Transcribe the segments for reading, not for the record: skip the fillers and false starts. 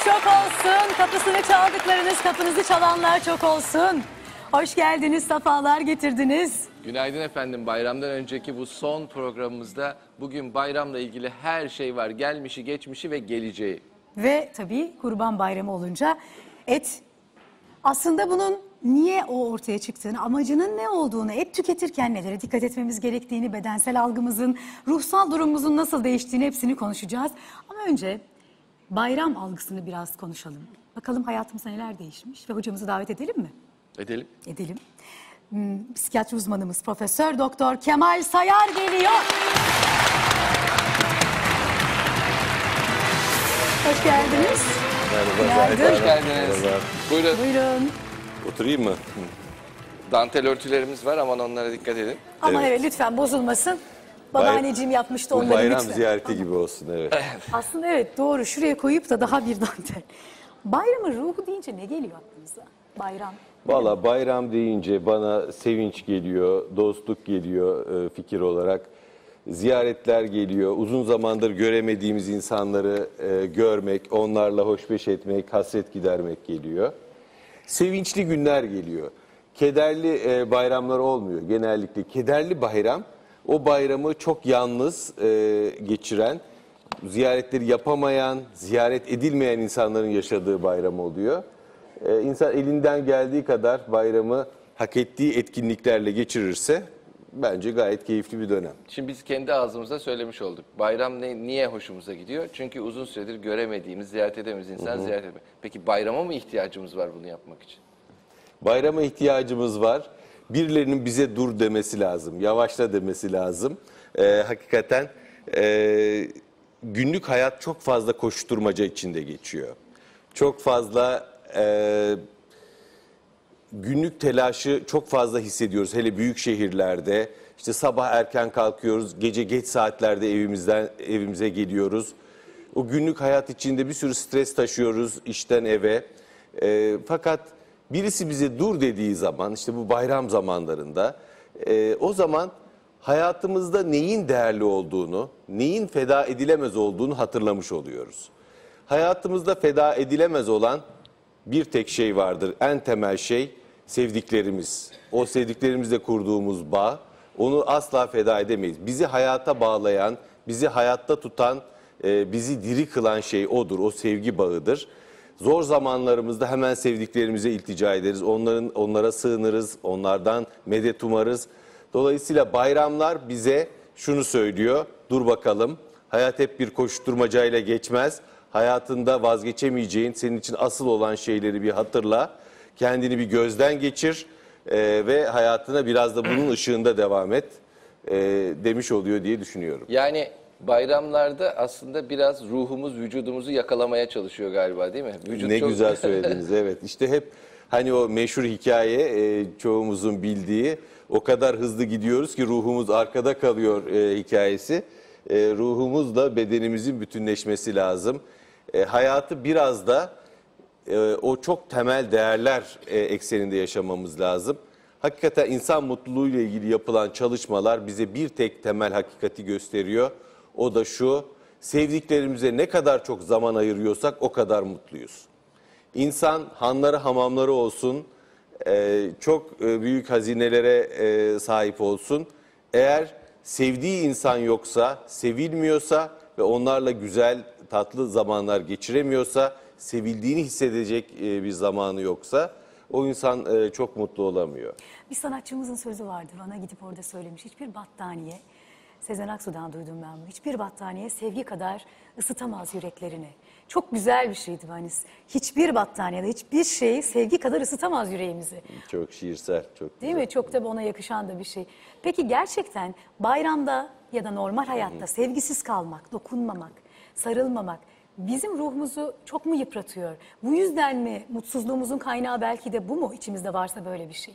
çok olsun. Kapısını çaldıklarınız, kapınızı çalanlar çok olsun. Hoş geldiniz, sefalar getirdiniz. Günaydın efendim. Bayramdan önceki bu son programımızda bugün bayramla ilgili her şey var. Gelmişi, geçmişi ve geleceği. Ve tabii Kurban Bayramı olunca et. Aslında bunun niye o ortaya çıktığını, amacının ne olduğunu, et tüketirken nelere dikkat etmemiz gerektiğini, bedensel algımızın, ruhsal durumumuzun nasıl değiştiğini hepsini konuşacağız. Ama önce bayram algısını biraz konuşalım. Bakalım hayatımızda neler değişmiş ve hocamızı davet edelim mi? Edelim. Edelim. Psikiyatri uzmanımız Profesör Doktor Kemal Sayar geliyor. Hoş geldiniz. Merhaba. Hoş geldiniz. Merhaba. Buyurun. Buyurun. Oturayım mı? Dantel örtülerimiz var, aman onlara dikkat edin. Ama evet lütfen bozulmasın. Babaanneciğim yapmıştı Bu onları bayram lütfen. ziyareti gibi olsun, evet. Aslında evet doğru, şuraya koyup da daha bir dantel. Bayramın ruhu deyince ne geliyor aklınıza? Bayram. Valla bayram deyince bana sevinç geliyor, dostluk geliyor fikir olarak. Ziyaretler geliyor, uzun zamandır göremediğimiz insanları görmek, onlarla hoşbeş etmek, hasret gidermek geliyor. Sevinçli günler geliyor. Kederli bayramlar olmuyor genellikle. Kederli bayram, o bayramı çok yalnız geçiren, ziyaretleri yapamayan, ziyaret edilmeyen insanların yaşadığı bayram oluyor. İnsan elinden geldiği kadar bayramı hak ettiği etkinliklerle geçirirse bence gayet keyifli bir dönem. Şimdi biz kendi ağzımızda söylemiş olduk. Bayram niye hoşumuza gidiyor? Çünkü uzun süredir göremediğimiz, ziyaret edemediğimiz insan ziyaret etmek. Peki bayrama mı ihtiyacımız var bunu yapmak için? Bayrama ihtiyacımız var. Birilerinin bize dur demesi lazım, yavaşla demesi lazım. Hakikaten günlük hayat çok fazla koşturmaca içinde geçiyor. Çok fazla günlük telaşı çok fazla hissediyoruz. Hele büyük şehirlerde işte sabah erken kalkıyoruz, gece geç saatlerde evimize geliyoruz. O günlük hayat içinde bir sürü stres taşıyoruz işten eve. Fakat birisi bize dur dediği zaman, işte bu bayram zamanlarında, o zaman hayatımızda neyin değerli olduğunu, neyin feda edilemez olduğunu hatırlamış oluyoruz. Hayatımızda feda edilemez olan bir tek şey vardır. En temel şey sevdiklerimiz. O sevdiklerimizle kurduğumuz bağ, onu asla feda edemeyiz. Bizi hayata bağlayan, bizi hayatta tutan, bizi diri kılan şey odur, o sevgi bağıdır. Zor zamanlarımızda hemen sevdiklerimize iltica ederiz, onlara sığınırız, onlardan medet umarız. Dolayısıyla bayramlar bize şunu söylüyor, dur bakalım, hayat hep bir koşturmacayla geçmez. Hayatında vazgeçemeyeceğin, senin için asıl olan şeyleri bir hatırla, kendini bir gözden geçir ve hayatına biraz da bunun ışığında devam et demiş oluyor diye düşünüyorum. Yani bayramlarda aslında biraz ruhumuz, vücudumuzu yakalamaya çalışıyor galiba, değil mi? Vücut Ne çok... güzel söylediniz, evet. İşte hep hani o meşhur hikaye çoğumuzun bildiği, o kadar hızlı gidiyoruz ki ruhumuz arkada kalıyor hikayesi. Ruhumuzla bedenimizin bütünleşmesi lazım. Hayatı biraz da o çok temel değerler ekseninde yaşamamız lazım. Hakikaten insan mutluluğuyla ilgili yapılan çalışmalar bize bir tek temel hakikati gösteriyor. O da şu, sevdiklerimize ne kadar çok zaman ayırıyorsak o kadar mutluyuz. İnsan hanları hamamları olsun, çok büyük hazinelere sahip olsun. Eğer sevdiği insan yoksa, sevilmiyorsa ve onlarla güzel, tatlı zamanlar geçiremiyorsa, sevildiğini hissedecek bir zamanı yoksa o insan çok mutlu olamıyor. Bir sanatçımızın sözü vardı, bana gidip orada söylemiş. Hiçbir battaniye, Sezen Aksu'dan duydum ben bunu. Hiçbir battaniye sevgi kadar ısıtamaz yüreklerini. Çok güzel bir şeydi hani. Hiçbir battaniyede, hiçbir şey sevgi kadar ısıtamaz yüreğimizi. Çok şiirsel, çok Değil mi? Çok da ona yakışan da bir şey. Peki gerçekten bayramda ya da normal hayatta sevgisiz kalmak, dokunmamak, sarılmamak bizim ruhumuzu çok mu yıpratıyor? Bu yüzden mi mutsuzluğumuzun kaynağı belki de bu mu, içimizde varsa böyle bir şey?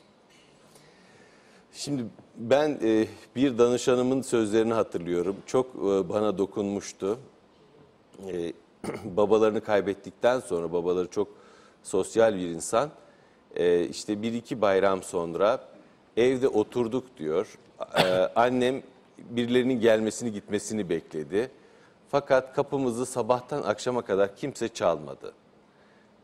Şimdi ben bir danışanımın sözlerini hatırlıyorum. Çok bana dokunmuştu. Babalarını kaybettikten sonra, babaları çok sosyal bir insan. İşte bir iki bayram sonra evde oturduk diyor. Annem birilerinin gelmesini gitmesini bekledi. Fakat kapımızı sabahtan akşama kadar kimse çalmadı.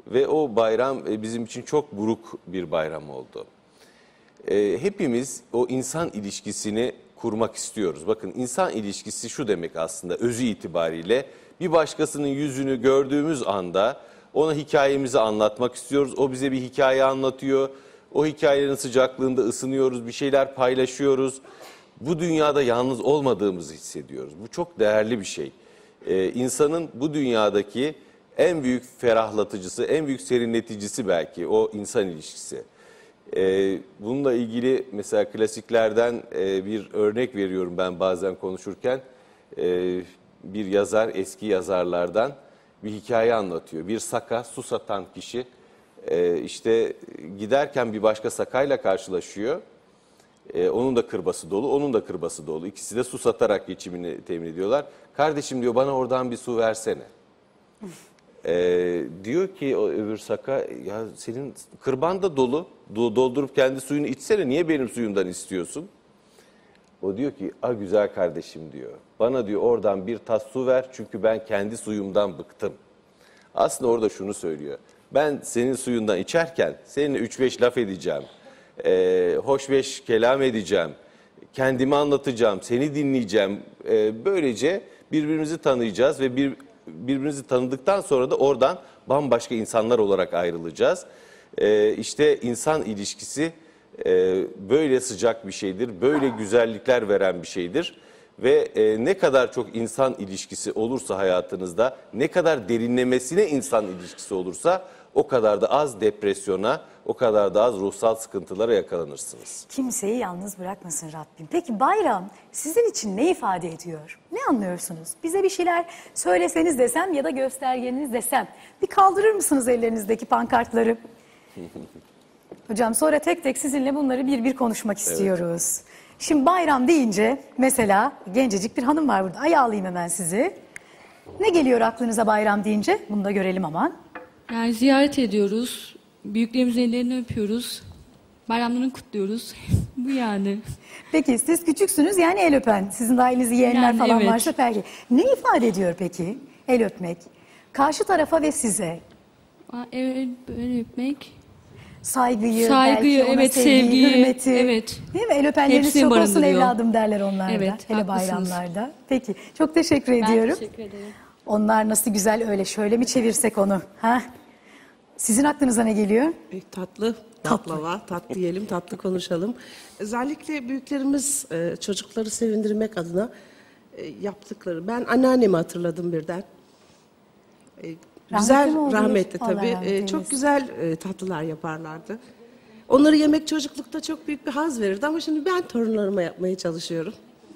ve o bayram bizim için çok buruk bir bayram oldu. Hepimiz o insan ilişkisini kurmak istiyoruz. Bakın insan ilişkisi şu demek aslında özü itibariyle bir başkasının yüzünü gördüğümüz anda ona hikayemizi anlatmak istiyoruz. O bize bir hikaye anlatıyor. O hikayelerin sıcaklığında ısınıyoruz, bir şeyler paylaşıyoruz. Bu dünyada yalnız olmadığımızı hissediyoruz. Bu çok değerli bir şey. İnsanın bu dünyadaki en büyük ferahlatıcısı, en büyük serinleticisi belki o insan ilişkisi. Bununla ilgili mesela klasiklerden bir örnek veriyorum ben bazen konuşurken. Bir yazar, eski yazarlardan bir hikaye anlatıyor. Bir saka, su satan kişi işte giderken bir başka sakayla karşılaşıyor. Onun da kırbası dolu, onun da kırbası dolu. İkisi de su satarak geçimini temin ediyorlar. Kardeşim diyor bana oradan bir su versene. Diyor ki o öbür saka ya senin kırban da dolu. Doldurup kendi suyunu içsene niye benim suyumdan istiyorsun? O diyor ki güzel kardeşim diyor. Bana diyor oradan bir tas su ver çünkü ben kendi suyumdan bıktım. Aslında orada şunu söylüyor. Ben senin suyundan içerken seninle 3-5 laf edeceğim. Hoş beş kelam edeceğim. Kendimi anlatacağım, seni dinleyeceğim. Böylece birbirimizi tanıyacağız ve birbirimizi tanıdıktan sonra da oradan bambaşka insanlar olarak ayrılacağız. İşte insan ilişkisi böyle sıcak bir şeydir, böyle güzellikler veren bir şeydir. Ve ne kadar çok insan ilişkisi olursa hayatınızda, ne kadar derinlemesine insan ilişkisi olursa o kadar da az depresyona, o kadar da az ruhsal sıkıntılara yakalanırsınız. Kimseyi yalnız bırakmasın Rabbim. Peki bayram sizin için ne ifade ediyor? Ne anlıyorsunuz? Bize bir şeyler söyleseniz desem ya da göstergeniz desem. Bir kaldırır mısınız ellerinizdeki pankartları? Hocam sonra tek tek sizinle bunları bir konuşmak istiyoruz. Evet. Şimdi bayram deyince mesela gencecik bir hanım var burada. Ayağa alayım hemen sizi. Ne geliyor aklınıza bayram deyince? Bunu da görelim aman. Yani ziyaret ediyoruz. Büyüklerimizin ellerini öpüyoruz. Bayramlarını kutluyoruz. Bu yani. Peki siz küçüksünüz yani el öpen. Sizin daha elinizde yeğenler Yani falan evet. varsa belki. Ne ifade ediyor peki el öpmek? Karşı tarafa ve size. Evet, böyle öpmek. Saygıyı, belki ona evet, sevgiyi, sevgiyi, hürmeti. evet. Değil mi? El öpenleriniz Hepsini çok olsun barındırıyor. evladım derler onlar da. Evet, Hele haklısınız. bayramlarda. Peki çok teşekkür ediyorum. Ben teşekkür ederim. Onlar nasıl güzel öyle şöyle mi çevirsek onu? Ha? Sizin aklınıza ne geliyor? Tatlı, baklava, tatlı yiyelim, tatlı konuşalım. Özellikle büyüklerimiz çocukları sevindirmek adına yaptıkları. Ben anneannemi hatırladım birden. Güzel, mi oldu? rahmetli Allah tabii. rahmet eylesin. Çok güzel tatlılar yaparlardı. Onları yemek çocuklukta çok büyük bir haz verirdi ama şimdi ben torunlarıma yapmaya çalışıyorum.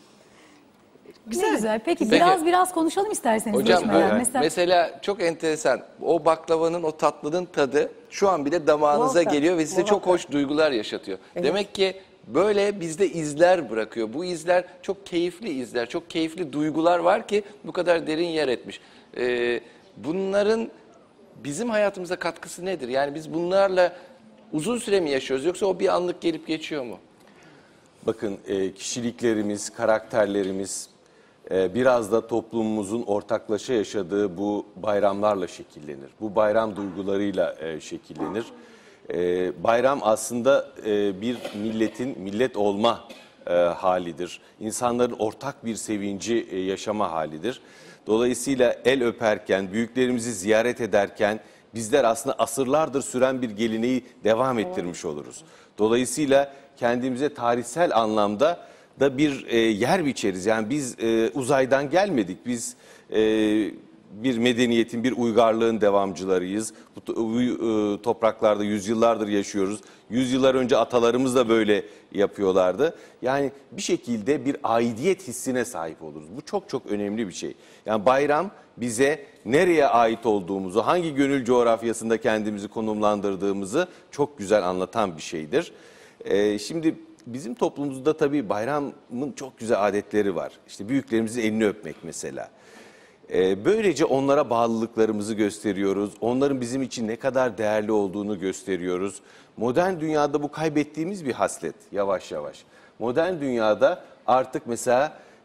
Ne güzel. Peki, Peki. biraz konuşalım isterseniz. Hocam geçmeden. mesela çok enteresan o baklavanın o tatlının tadı şu an bile damağınıza Muhakkak, geliyor ve size çok muhakkak. hoş duygular yaşatıyor. Demek ki böyle bizde izler bırakıyor. Bu izler çok keyifli izler, çok keyifli duygular var ki bu kadar derin yer etmiş. Bunların bizim hayatımıza katkısı nedir? Yani biz bunlarla uzun süre mi yaşıyoruz yoksa o bir anlık gelip geçiyor mu? Bakın kişiliklerimiz, karakterlerimiz biraz da toplumumuzun ortaklaşa yaşadığı bu bayramlarla şekillenir. Bu bayram duygularıyla şekillenir. Bayram aslında bir milletin millet olma halidir. İnsanların ortak bir sevinci yaşama halidir. Dolayısıyla el öperken, büyüklerimizi ziyaret ederken bizler aslında asırlardır süren bir geleneği devam ettirmiş oluruz. Dolayısıyla kendimize tarihsel anlamda da bir yer biçeriz. Yani biz uzaydan gelmedik. Biz bir medeniyetin, bir uygarlığın devamcılarıyız. Bu topraklarda yüzyıllardır yaşıyoruz. Yüzyıllar önce atalarımız da böyle yapıyorlardı. Yani bir şekilde bir aidiyet hissine sahip oluruz. Bu çok çok önemli bir şey. Yani bayram bize nereye ait olduğumuzu, hangi gönül coğrafyasında kendimizi konumlandırdığımızı çok güzel anlatan bir şeydir. Şimdi bizim toplumumuzda tabii bayramın çok güzel adetleri var. İşte büyüklerimizin elini öpmek mesela. Böylece onlara bağlılıklarımızı gösteriyoruz. Onların bizim için ne kadar değerli olduğunu gösteriyoruz. Modern dünyada bu kaybettiğimiz bir haslet yavaş yavaş. Modern dünyada artık mesela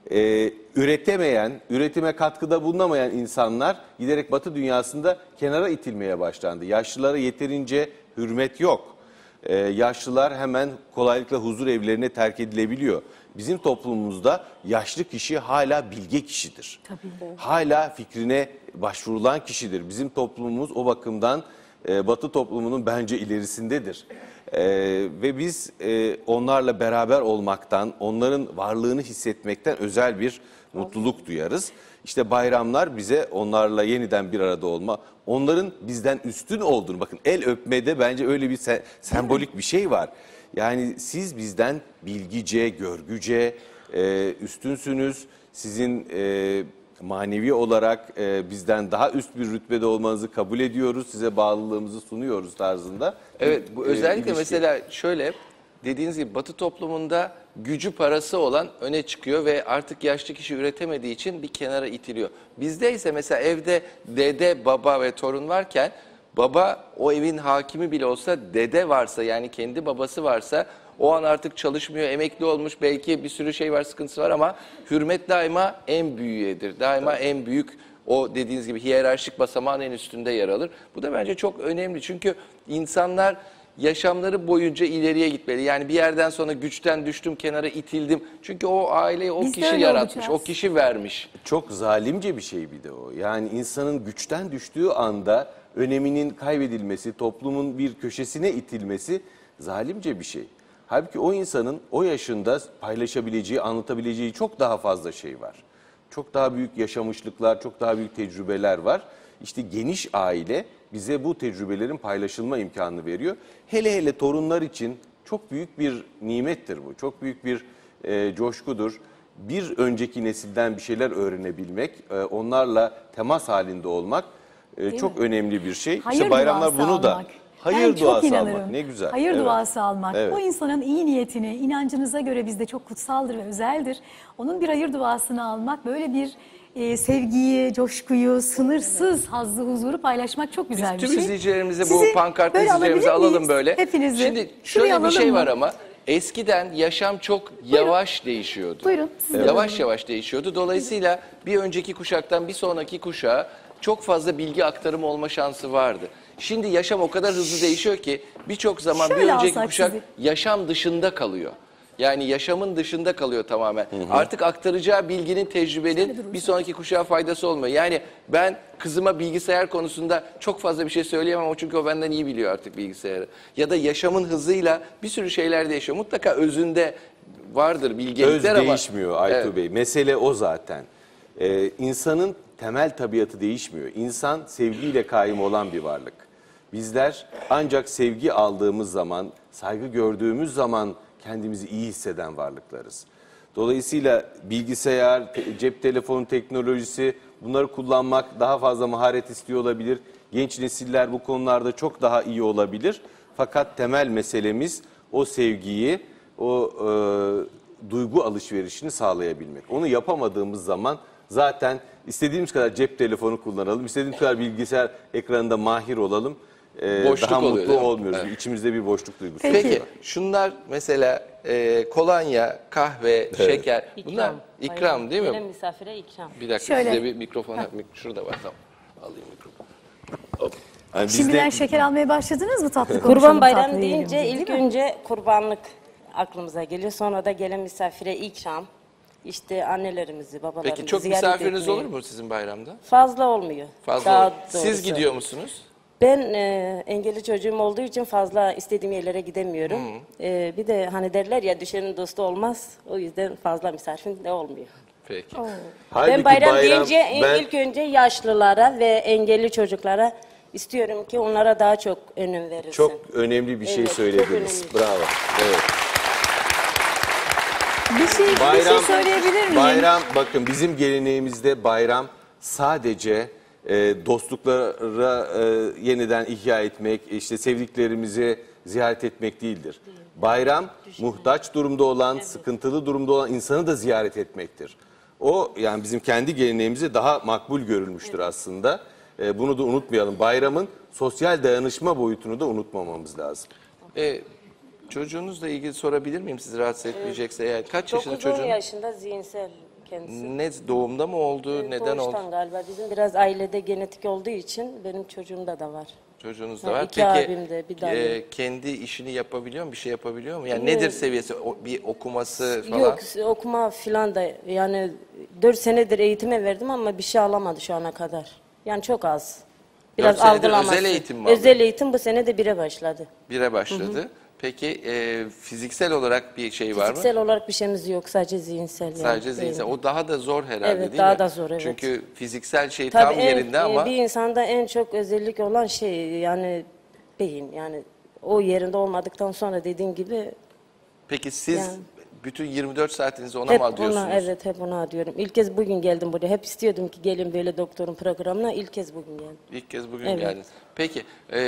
üretemeyen, üretime katkıda bulunamayan insanlar giderek Batı dünyasında kenara itilmeye başlandı. Yaşlılara yeterince hürmet yok. Yaşlılar hemen kolaylıkla huzur evlerine terk edilebiliyor. Bizim toplumumuzda yaşlı kişi hala bilge kişidir. Tabii. Hala fikrine başvurulan kişidir. Bizim toplumumuz o bakımdan Batı toplumunun bence ilerisindedir. Ve biz onlarla beraber olmaktan, onların varlığını hissetmekten özel bir mutluluk duyarız. İşte bayramlar bize onlarla yeniden bir arada olma, onların bizden üstün olduğunu, bakın el öpmede bence öyle bir sembolik bir şey var. Yani siz bizden bilgice, görgüce üstünsünüz, sizin manevi olarak bizden daha üst bir rütbede olmanızı kabul ediyoruz, size bağlılığımızı sunuyoruz tarzında. Evet, bu özellikle ilişki. mesela şöyle, dediğiniz gibi Batı toplumunda gücü parası olan öne çıkıyor ve artık yaşlı kişi üretemediği için bir kenara itiliyor. Bizde ise mesela evde dede, baba ve torun varken baba o evin hakimi bile olsa, dede varsa yani kendi babası varsa o an artık çalışmıyor, emekli olmuş, belki bir sürü şey var, sıkıntısı var ama hürmet daima en büyüğedir. Daima en büyük, o dediğiniz gibi hiyerarşik basamağın en üstünde yer alır. Bu da bence çok önemli çünkü insanlar yaşamları boyunca ileriye gitmeli. Yani bir yerden sonra güçten düştüm, kenara itildim. Çünkü o aileyi o Biz de kişi öyle yaratmış, olacağız. o kişi vermiş. Çok zalimce bir şey bir de o. Yani insanın güçten düştüğü anda öneminin kaybedilmesi, toplumun bir köşesine itilmesi zalimce bir şey. Halbuki o insanın o yaşında paylaşabileceği, anlatabileceği çok daha fazla şey var. Çok daha büyük yaşamışlıklar, çok daha büyük tecrübeler var. İşte geniş aile bize bu tecrübelerin paylaşılma imkanını veriyor. Hele hele torunlar için çok büyük bir nimettir bu. Çok büyük bir coşkudur. Bir önceki nesilden bir şeyler öğrenebilmek, onlarla temas halinde olmak çok önemli bir şey. Hayır İşte bayramlar duası bunu da. almak. Hayır Ben çok duası inanırım. almak ne güzel. Hayır Evet. duası almak. Evet. O insanın iyi niyetini, inancınıza göre bizde çok kutsaldır ve özeldir. Onun bir hayır duasını almak, böyle bir sevgiyi, coşkuyu, sınırsız hazzı, huzuru paylaşmak çok güzel bir Tüm şey. izleyicilerimize, Sizi bu pankart böyle izleyicilerimize alabilir alalım miyiz? böyle. Hepinizi. Şimdi Şuraya şöyle bir şey alalım var mı? ama eskiden yaşam çok yavaş değişiyordu. Buyurun, siz de Yavaş buyurun. yavaş değişiyordu. Dolayısıyla bir önceki kuşaktan bir sonraki kuşağa çok fazla bilgi aktarımı olma şansı vardı. Şimdi yaşam o kadar hızlı değişiyor ki birçok zaman bir Şöyle önceki alsak kuşak sizi. yaşam dışında kalıyor. Yani yaşamın dışında kalıyor tamamen. Artık aktaracağı bilginin, tecrübenin bir sonraki kuşağa faydası olmuyor. Yani ben kızıma bilgisayar konusunda çok fazla bir şey söyleyemem. Çünkü o benden iyi biliyor artık bilgisayarı. Ya da yaşamın hızıyla bir sürü şeyler değişiyor. Mutlaka özünde vardır bilgelikler ama... Öz değişmiyor Aytu Bey. Mesele o zaten. İnsanın temel tabiatı değişmiyor. İnsan sevgiyle kaim olan bir varlık. Bizler ancak sevgi aldığımız zaman, saygı gördüğümüz zaman kendimizi iyi hisseden varlıklarız. Dolayısıyla bilgisayar, cep telefonu teknolojisi, bunları kullanmak daha fazla maharet istiyor olabilir. Genç nesiller bu konularda çok daha iyi olabilir. Fakat temel meselemiz o sevgiyi, o duygu alışverişini sağlayabilmek. Onu yapamadığımız zaman zaten istediğimiz kadar cep telefonu kullanalım, istediğimiz kadar bilgisayar ekranında mahir olalım. Boşluk daha oluyor, mutlu değil mi? olmuyoruz. Evet. İçimizde bir boşluk duygusu. Peki şunlar mesela kolonya, kahve, şeker bunlar ikram değil mi? Gelen misafire ikram. Bir dakika Şöyle. size bir mikrofona, şurada var tamam. Alayım mikrofonu. Hop. Yani bizde- Şimdiden şeker almaya başladınız mı tatlı konuşalım? Kurban bayramı tatlı yiyelim deyince diye, ilk değil mi? önce kurbanlık aklımıza geliyor. Sonra da gelen misafire ikram. İşte annelerimizi, babalarımızı Peki çok ziyaret misafiriniz etmeye. olur mu sizin bayramda? Fazla olmuyor. Fazla Daha olur. Siz doğrusu. gidiyor musunuz? Ben engelli çocuğum olduğu için fazla istediğim yerlere gidemiyorum. Bir de hani derler ya düşenin dostu olmaz. O yüzden fazla misafirim de olmuyor. Peki. Halbuki Ben bayram deyince ben- ilk önce yaşlılara ve engelli çocuklara istiyorum ki onlara daha çok önem verilsin. Çok önemli bir şey Evet, çok söylediniz. önemli. Bravo. Evet. Bir şey söyleyebilir miyim? Bayram, bakın bizim geleneğimizde bayram sadece dostluklara yeniden ihya etmek, işte sevdiklerimizi ziyaret etmek değildir. Bayram muhtaç durumda olan, sıkıntılı durumda olan insanı da ziyaret etmektir. O yani bizim kendi geleneğimizde daha makbul görülmüştür aslında. Bunu da unutmayalım. Bayramın sosyal dayanışma boyutunu da unutmamamız lazım. Çocuğunuzla ilgili sorabilir miyim sizi rahatsız etmeyecekse? Yani kaç yaşında 9-10 çocuğun? yaşında zihinsel kendisi. Ne doğumda mı oldu? Neden oldu? Doğuştan galiba. Bizim biraz ailede genetik olduğu için benim çocuğumda da var. Çocuğunuzda var. İki abimde, bir tane. Kendi işini yapabiliyor mu? Bir şey yapabiliyor mu? Yani nedir seviyesi? Bir okuması falan? Yok, okuma filan da yani 4 senedir eğitime verdim ama bir şey alamadı şu ana kadar. Yani çok az. Biraz 4 senedir algılaması. özel eğitim mi aldı? Özel eğitim bu sene de 1'e başladı. 1'e başladı. Peki fiziksel olarak bir şey var mı? Fiziksel olarak bir şeyimiz yok, sadece zihinsel. Yani. Sadece zihinsel. O daha da zor herhalde Evet, değil mi? daha da zor, evet. Çünkü fiziksel şey Tabii tam yerinde ama bir insanda en çok özellik olan şey yani beyin. Yani o yerinde olmadıktan sonra dediğin gibi peki siz Yani. bütün 24 saatinizi ona hep mı adıyorsunuz? ona, evet hep ona diyorum. İlk kez bugün geldim buraya. Hep istiyordum ki gelin böyle doktorun programına. İlk kez bugün geldim. İlk kez bugün Evet. geldiniz. Peki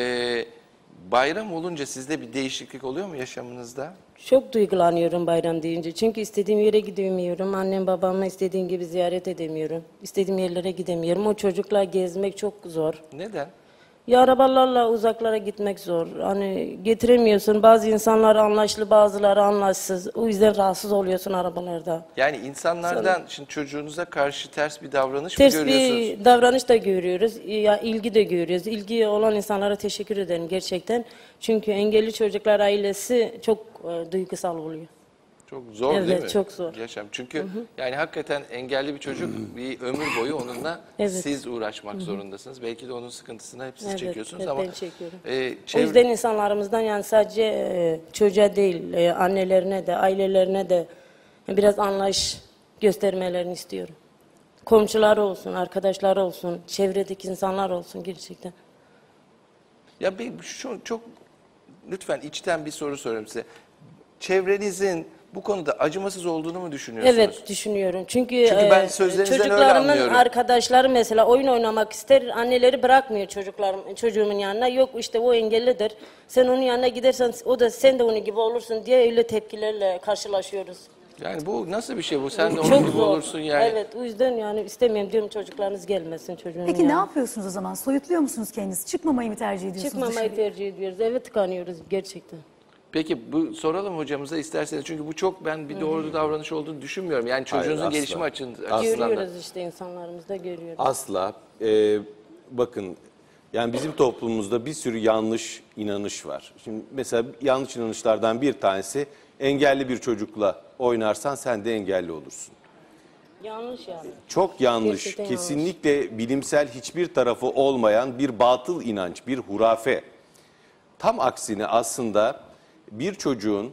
bayram olunca sizde bir değişiklik oluyor mu yaşamınızda? Çok duygulanıyorum bayram deyince. Çünkü istediğim yere gidemiyorum. Annem babamı istediğim gibi ziyaret edemiyorum. İstediğim yerlere gidemiyorum. O çocukla gezmek çok zor. Neden? Ya arabalarla uzaklara gitmek zor. Hani getiremiyorsun. Bazı insanlar anlaşlı, bazıları anlaşsız. O yüzden rahatsız oluyorsun arabalarda. Yani insanlardan şimdi çocuğunuza karşı ters bir davranış Ters mı görüyorsunuz? bir davranış da görüyoruz. Ya ilgi de görüyoruz. İlgi olan insanlara teşekkür ederim gerçekten. Çünkü engelli çocuklar ailesi çok duygusal oluyor. Çok zor değil Evet, mi? çok zor. Yaşam. Çünkü yani hakikaten engelli bir çocuk bir ömür boyu onunla Evet. siz uğraşmak zorundasınız. Belki de onun sıkıntısını hep siz Evet, çekiyorsunuz evet, ama ben çekiyorum. çevre- O yüzden insanlarımızdan yani sadece çocuğa değil, annelerine de, ailelerine de biraz anlayış göstermelerini istiyorum. Komşuları olsun, arkadaşları olsun, çevredeki insanlar olsun gerçekten. ya şu çok lütfen içten bir soru soruyorum size. Çevrenizin bu konuda acımasız olduğunu mu düşünüyorsunuz? Evet düşünüyorum. Çünkü ben sözlerinizden öyle çocuklarımın anlıyorum. arkadaşları mesela oyun oynamak ister. Anneleri bırakmıyor çocuğumun yanına. Yok işte o engellidir. Sen onun yanına gidersen o da sen de onun gibi olursun diye öyle tepkilerle karşılaşıyoruz. Yani bu nasıl bir şey bu? Sen de onun Çok gibi zor. olursun yani. Evet o yüzden yani istemiyorum diyorum çocuklarınız gelmesin çocuğun Peki yanına. ne yapıyorsunuz o zaman? Soyutluyor musunuz kendinizi? Çıkmamayı mı tercih ediyorsunuz? Çıkmamayı dışarıya? tercih ediyoruz. Evet tıkanıyoruz gerçekten. Peki bu soralım hocamıza isterseniz. Çünkü bu çok ben bir doğru davranış olduğunu düşünmüyorum. Yani çocuğunuzun asla. gelişimi açısından da. Görüyoruz işte insanlarımızda görüyoruz. Asla. Bakın yani bizim toplumumuzda bir sürü yanlış inanış var. Şimdi mesela yanlış inanışlardan bir tanesi engelli bir çocukla oynarsan sen de engelli olursun. Yanlış yani. Çok yanlış, Gerçekten yanlış. kesinlikle bilimsel hiçbir tarafı olmayan bir batıl inanç, bir hurafe. Tam aksine aslında bir çocuğun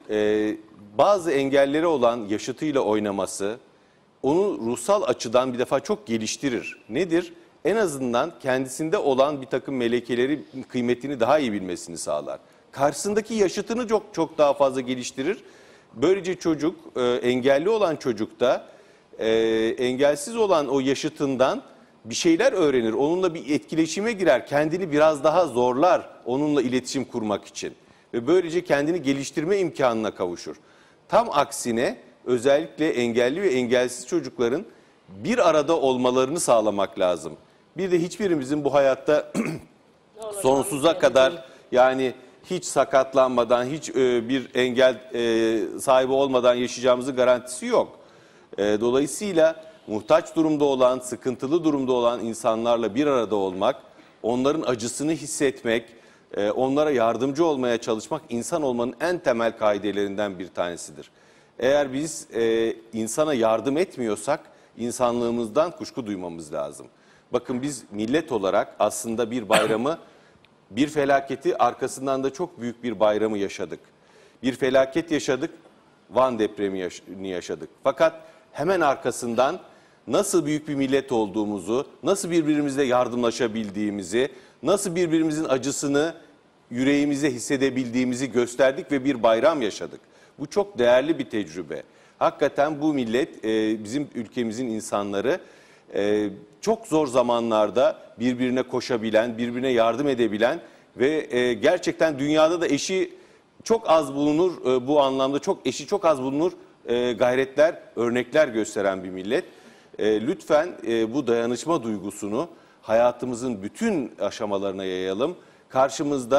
bazı engelleri olan yaşıtıyla oynaması onu ruhsal açıdan bir defa çok geliştirir. Nedir? En azından kendisinde olan bir takım melekeleri kıymetini daha iyi bilmesini sağlar. Karşısındaki yaşıtını çok çok daha fazla geliştirir. Böylece çocuk, engelli olan çocuk da engelsiz olan o yaşıtından bir şeyler öğrenir. Onunla bir etkileşime girer. Kendini biraz daha zorlar onunla iletişim kurmak için. Ve böylece kendini geliştirme imkanına kavuşur. Tam aksine özellikle engelli ve engelsiz çocukların bir arada olmalarını sağlamak lazım. Bir de hiçbirimizin bu hayatta sonsuza kadar yani hiç sakatlanmadan, hiç bir engel sahibi olmadan yaşayacağımızın garantisi yok. Dolayısıyla muhtaç durumda olan, sıkıntılı durumda olan insanlarla bir arada olmak, onların acısını hissetmek, onlara yardımcı olmaya çalışmak insan olmanın en temel kaidelerinden bir tanesidir. Eğer biz insana yardım etmiyorsak insanlığımızdan kuşku duymamız lazım. Bakın biz millet olarak aslında bir bayramı, bir felaketi arkasından da çok büyük bir bayramı yaşadık. Bir felaket yaşadık, Van depremini yaşadık. Fakat hemen arkasından nasıl büyük bir millet olduğumuzu, nasıl birbirimizle yardımlaşabildiğimizi, nasıl birbirimizin acısını yüreğimize hissedebildiğimizi gösterdik ve bir bayram yaşadık. Bu çok değerli bir tecrübe. Hakikaten bu millet, bizim ülkemizin insanları çok zor zamanlarda birbirine koşabilen, birbirine yardım edebilen ve gerçekten dünyada da eşi çok az bulunur, bu anlamda eşi çok az bulunur gayretler, örnekler gösteren bir millet. Lütfen bu dayanışma duygusunu hayatımızın bütün aşamalarına yayalım. Karşımızda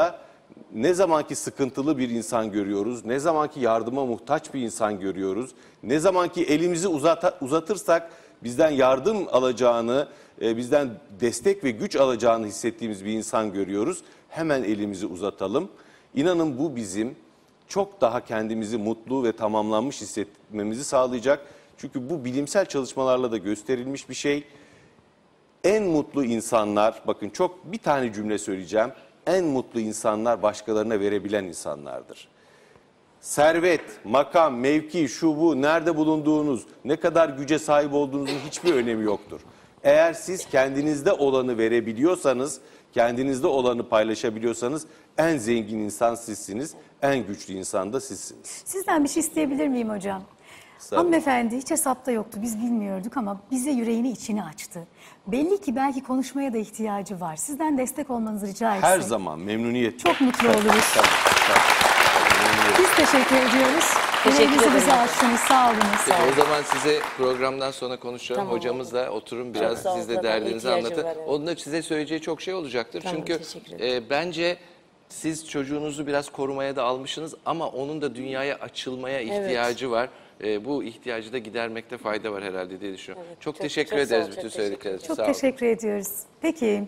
ne zamanki sıkıntılı bir insan görüyoruz, ne zamanki yardıma muhtaç bir insan görüyoruz, ne zamanki elimizi uzatırsak bizden yardım alacağını, bizden destek ve güç alacağını hissettiğimiz bir insan görüyoruz. Hemen elimizi uzatalım. İnanın bu bizim çok daha kendimizi mutlu ve tamamlanmış hissetmemizi sağlayacak. Çünkü bu bilimsel çalışmalarla da gösterilmiş bir şey. En mutlu insanlar, bakın çok bir tane cümle söyleyeceğim. En mutlu insanlar başkalarına verebilen insanlardır. Servet, makam, mevki, şu bu, nerede bulunduğunuz, ne kadar güce sahip olduğunuzun hiçbir önemi yoktur. Eğer siz kendinizde olanı verebiliyorsanız, kendinizde olanı paylaşabiliyorsanız en zengin insan sizsiniz, en güçlü insan da sizsiniz. Sizden bir şey isteyebilir miyim hocam? Hanımefendi hiç hesapta yoktu, biz bilmiyorduk ama bize yüreğini içini açtı. Belli ki belki konuşmaya da ihtiyacı var. Sizden destek olmanızı rica etsem. Her zaman memnuniyetle. Çok mutlu oluruz. Memnuniyetle. Biz teşekkür ediyoruz. Teşekkür Yüreğinizi ederim. bize açtınız. Sağ olunuz. Sağ olun. O zaman size programdan sonra konuşalım. Tamam. Hocamızla oturun biraz sağ ol, siz de zaten derdinizi ihtiyacı anlatın. var, evet. Onun da size söyleyeceği çok şey olacaktır. Tamam, Çünkü teşekkür ederim. bence siz çocuğunuzu biraz korumaya da almışsınız ama onun da dünyaya açılmaya ihtiyacı var. Bu ihtiyacı da gidermekte fayda var herhalde diye düşünüyorum. Evet, çok çok- teşekkür çok sağ ol, ederiz çok bütün teşekkür söyledikleriniz için. Çok Sağ olun. teşekkür ediyoruz. Peki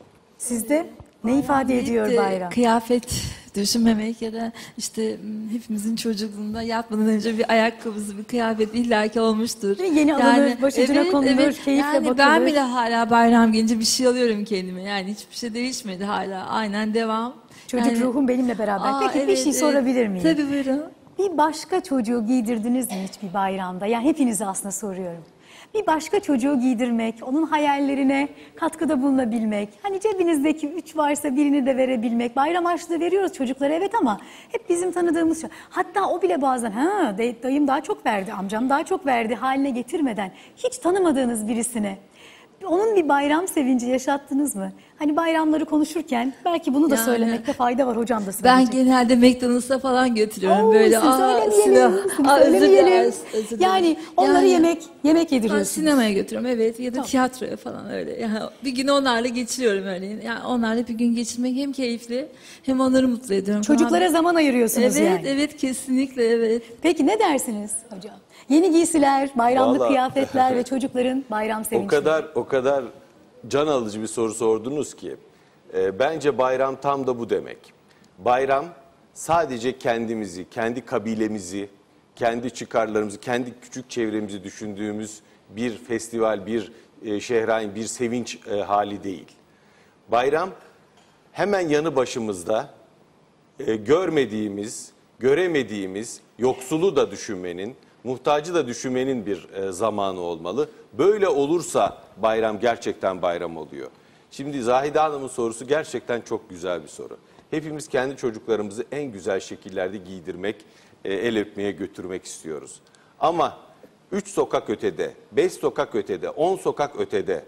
sizde ne ifade ediyor Bir de bayram? Kıyafet düşünmemek ya da işte hepimizin çocukluğunda yatmadan önce bir ayakkabısı, bir kıyafet illaki olmuştur. Ve yeni alınır, başucuna konulur, keyifle yani bakılır. ben bile hala bayram gelince bir şey alıyorum kendime. Yani hiçbir şey değişmedi hala. Aynen devam. Çocuk Yani- ruhum benimle beraber. Aa, Peki bir evet, şey evet. sorabilir miyim? Tabii buyurun. Bir başka çocuğu giydirdiniz mi hiç bir bayramda? Yani hepinize aslında soruyorum. Bir başka çocuğu giydirmek, onun hayallerine katkıda bulunabilmek, hani cebinizdeki 3 varsa birini de verebilmek. Bayram harçlığı veriyoruz çocuklara evet ama hep bizim tanıdığımız şey. Hatta o bile bazen dayım daha çok verdi, amcam daha çok verdi haline getirmeden hiç tanımadığınız birisine. Onun bir bayram sevinci yaşattınız mı? Hani bayramları konuşurken belki bunu da Yani- söylemekte fayda var, hocam da Ben söyleyecek. genelde McDonald's'a falan götürüyorum. Oo, böyle. siz söylemeyelim, silah- siz Aa, özür söylemeyelim. dileriz, özür dilerim. Yani onları Yani- yemek Ben yediriyorsunuz. sinemaya götürüyorum evet ya da tiyatroya falan öyle. Yani bir gün onlarla geçiriyorum öyle. Yani onlarla bir gün geçirmek hem keyifli hem onları mutlu ediyorum. Çocuklara falan. zaman ayırıyorsunuz Evet yani. evet kesinlikle evet. Peki ne dersiniz hocam? Yeni giysiler, bayramlık Vallahi- kıyafetler ve çocukların bayram sevinci. O kadar can alıcı bir soru sordunuz ki. Bence bayram tam da bu demek. Bayram sadece kendimizi, kendi kabilemizi, kendi çıkarlarımızı, kendi küçük çevremizi düşündüğümüz bir festival, bir şehrain, bir sevinç hali değil. Bayram hemen yanı başımızda görmediğimiz, göremediğimiz yoksulu da düşünmenin, muhtacı da düşünmenin bir zamanı olmalı. Böyle olursa bayram gerçekten bayram oluyor. Şimdi Zahide Hanım'ın sorusu gerçekten çok güzel bir soru. Hepimiz kendi çocuklarımızı en güzel şekillerde giydirmek, el öpmeye götürmek istiyoruz. Ama 3 sokak ötede, 5 sokak ötede, 10 sokak ötede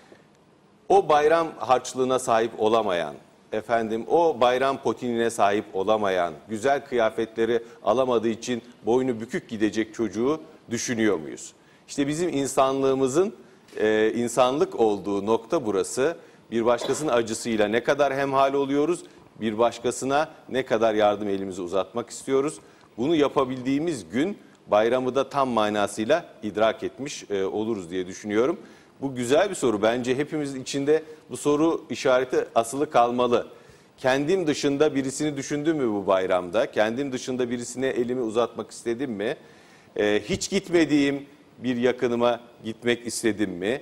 o bayram harçlığına sahip olamayan, o bayram potinine sahip olamayan, güzel kıyafetleri alamadığı için boynu bükük gidecek çocuğu düşünüyor muyuz? İşte bizim insanlığımızın insanlık olduğu nokta burası. Bir başkasının acısıyla ne kadar hemhal oluyoruz, bir başkasına ne kadar yardım elimizi uzatmak istiyoruz. Bunu yapabildiğimiz gün bayramı da tam manasıyla idrak etmiş oluruz diye düşünüyorum. Bu güzel bir soru. Bence hepimizin içinde bu soru işareti asılı kalmalı. Kendim dışında birisini düşündüm mü bu bayramda? Kendim dışında birisine elimi uzatmak istedim mi? Hiç gitmediğim bir yakınıma gitmek istedim mi?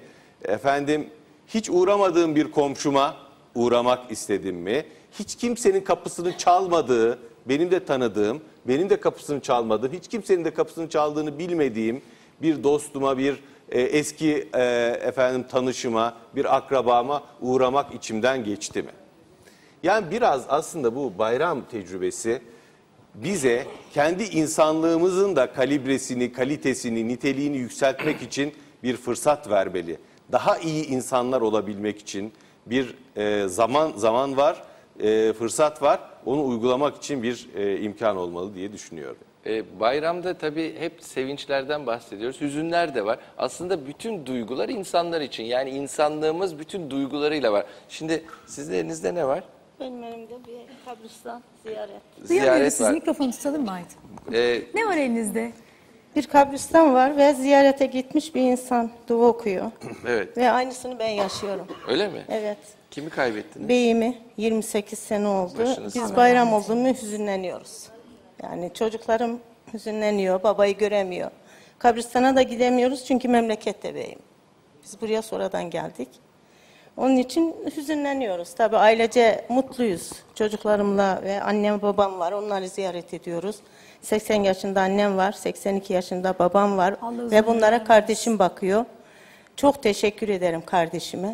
Hiç uğramadığım bir komşuma uğramak istedim mi? Hiç kimsenin kapısını çalmadığı, benim de tanıdığım, benim de kapısını çalmadığım, hiç kimsenin de kapısını çaldığını bilmediğim bir dostuma, bir eski tanışıma, bir akrabama uğramak içimden geçti mi? Yani biraz aslında bu bayram tecrübesi bize kendi insanlığımızın da kalibresini, kalitesini, niteliğini yükseltmek için bir fırsat vermeli. Daha iyi insanlar olabilmek için bir zaman var, fırsat var. Onu uygulamak için bir imkan olmalı diye düşünüyorum. Bayramda tabii hep sevinçlerden bahsediyoruz. Hüzünler de var. Aslında bütün duygular insanlar için. Yani insanlığımız bütün duygularıyla var. Şimdi sizin elinizde ne var? Benim elimde bir kabristan ziyaret. Duyamıyoruz Ziyaret siz, var. mikrofonu tutalım mı Aydın? Ee, Ne var elinizde? Bir kabristan var ve ziyarete gitmiş bir insan dua okuyor. evet. Ve aynısını ben yaşıyorum. Öyle mi? Evet. Kimi kaybettiniz? Beyimi 28 sene oldu. Başınız Biz sağ bayram oldu mu hüzünleniyoruz. Yani çocuklarım hüzünleniyor, babayı göremiyor. Kabristana da gidemiyoruz çünkü memlekette beyim. Biz buraya sonradan geldik. Onun için hüzünleniyoruz. Tabii ailece mutluyuz. Çocuklarımla ve annem babam var. Onları ziyaret ediyoruz. 80 yaşında annem var. 82 yaşında babam var. Allah uzun Ve bunlara ömür kardeşim bakıyor. Çok teşekkür ederim kardeşime.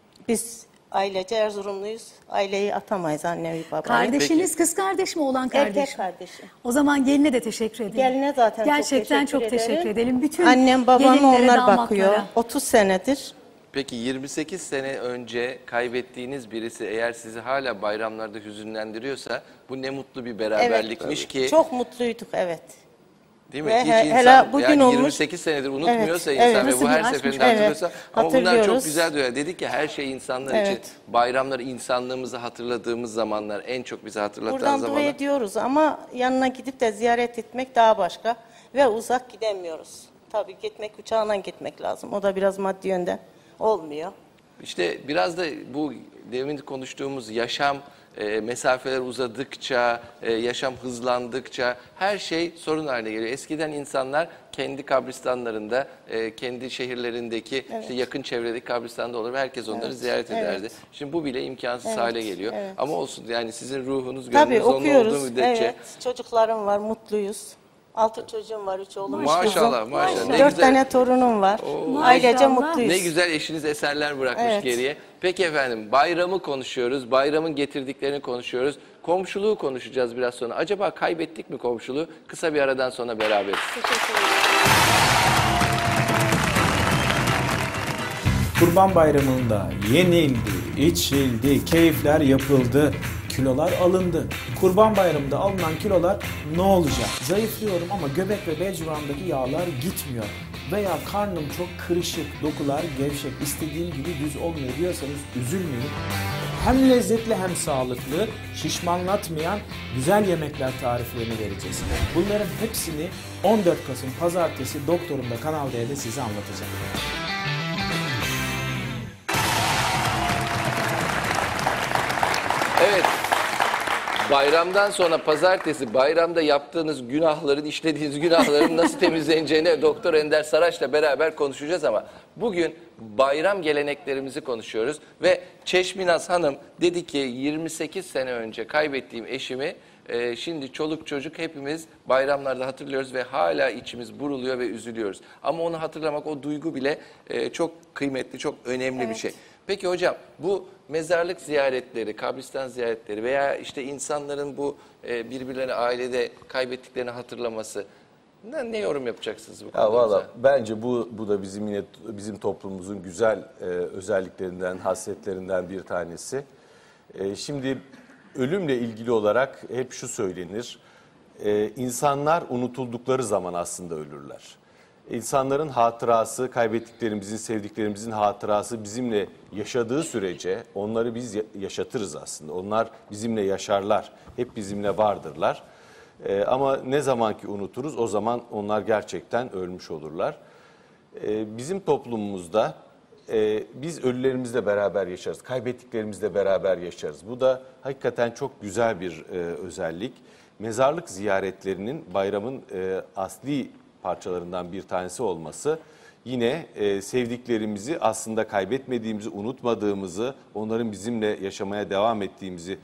Biz ailece Erzurumluyuz. Aileyi atamayız, anneyi babayı. Kardeşiniz kız kardeş mi, olan kardeş Erkek mi? kardeşim. O zaman geline de teşekkür edelim. Geline zaten Gerçekten çok teşekkür ederim. edelim. Bütün Annem babam gelinlere, onlar damatlara. bakıyor. 30 senedir. Peki 28 sene önce kaybettiğiniz birisi eğer sizi hala bayramlarda hüzünlendiriyorsa bu ne mutlu bir beraberlikmiş ki. Çok mutluyduk, evet. Değil mi? Ve Hiç hele insan bugün yani olmuş. 28 senedir unutmuyorsa Evet, insan evet. ve Nasıl bu her bir aşkmış? seferinde Evet, hatırlıyorsa ama bunlar çok hatırlıyoruz. güzel diyor. Dedik ki her şey insanlar için. Evet. Bayramlar insanlığımızı hatırladığımız zamanlar, en çok bizi hatırlatan Buradan dua zamanlar. ediyoruz ama yanına gidip de ziyaret etmek daha başka. Ve uzak gidemiyoruz. Tabii gitmek, uçağla gitmek lazım. O da biraz maddi yönden olmuyor. İşte biraz da bu demin konuştuğumuz yaşam mesafeler uzadıkça, yaşam hızlandıkça her şey sorun haline geliyor. Eskiden insanlar kendi kabristanlarında, kendi şehirlerindeki işte yakın çevredeki kabristanda olur ve herkes onları ziyaret ederdi. Şimdi bu bile imkansız hale geliyor. evet. Ama olsun yani sizin ruhunuz, Tabii gönlünüz onunla olduğu okuyoruz. müddetçe. Evet. Çocuklarım var, mutluyuz. 6 çocuğum var, 3 oğlum, 3 Maşallah, kızım. maşallah. Ne 4 güzel. tane torunum var. Ailece Maşallah. mutluyuz. Ne güzel eşiniz eserler bırakmış Evet. geriye. Peki efendim bayramı konuşuyoruz, bayramın getirdiklerini konuşuyoruz. Komşuluğu konuşacağız biraz sonra. Acaba kaybettik mi komşuluğu? Kısa bir aradan sonra beraberiz. Kurban Bayramı'nda yenildi, içildi, keyifler yapıldı, kilolar alındı. Kurban Bayramı'nda alınan kilolar ne olacak? Zayıflıyorum ama göbek ve bel civarındaki yağlar gitmiyor. Veya karnım çok kırışık, dokular gevşek, istediğim gibi düz olmuyor diyorsanız üzülmeyin. Hem lezzetli hem sağlıklı, şişmanlatmayan güzel yemekler tariflerini vereceğiz. Bunların hepsini 14 Kasım Pazartesi Doktorum'da Kanal D'de size anlatacağım. Evet. Bayramdan sonra pazartesi bayramda yaptığınız günahların, işlediğiniz günahların nasıl temizleneceğini Doktor Ender Saraç'la beraber konuşacağız ama bugün bayram geleneklerimizi konuşuyoruz ve Çeşminaz Hanım dedi ki 28 sene önce kaybettiğim eşimi şimdi çoluk çocuk hepimiz bayramlarda hatırlıyoruz ve hala içimiz buruluyor ve üzülüyoruz. Ama onu hatırlamak, o duygu bile çok kıymetli, çok önemli bir şey. Peki hocam bu mezarlık ziyaretleri, kabristan ziyaretleri veya işte insanların bu birbirlerini ailede kaybettiklerini hatırlaması ne yorum yapacaksınız bu konuda? Ya valla bence bu da bizim toplumumuzun güzel özelliklerinden, hasletlerinden bir tanesi. Şimdi ölümle ilgili olarak hep şu söylenir. İnsanlar unutuldukları zaman aslında ölürler. İnsanların hatırası, kaybettiklerimizin, sevdiklerimizin hatırası bizimle yaşadığı sürece onları biz yaşatırız aslında. Onlar bizimle yaşarlar, hep bizimle vardırlar. Ama ne zaman ki unuturuz o zaman onlar gerçekten ölmüş olurlar. Bizim toplumumuzda biz ölülerimizle beraber yaşarız, kaybettiklerimizle beraber yaşarız. Bu da hakikaten çok güzel bir özellik. Mezarlık ziyaretlerinin bayramın asli parçalarından bir tanesi olması yine sevdiklerimizi aslında kaybetmediğimizi, unutmadığımızı, onların bizimle yaşamaya devam ettiğimizi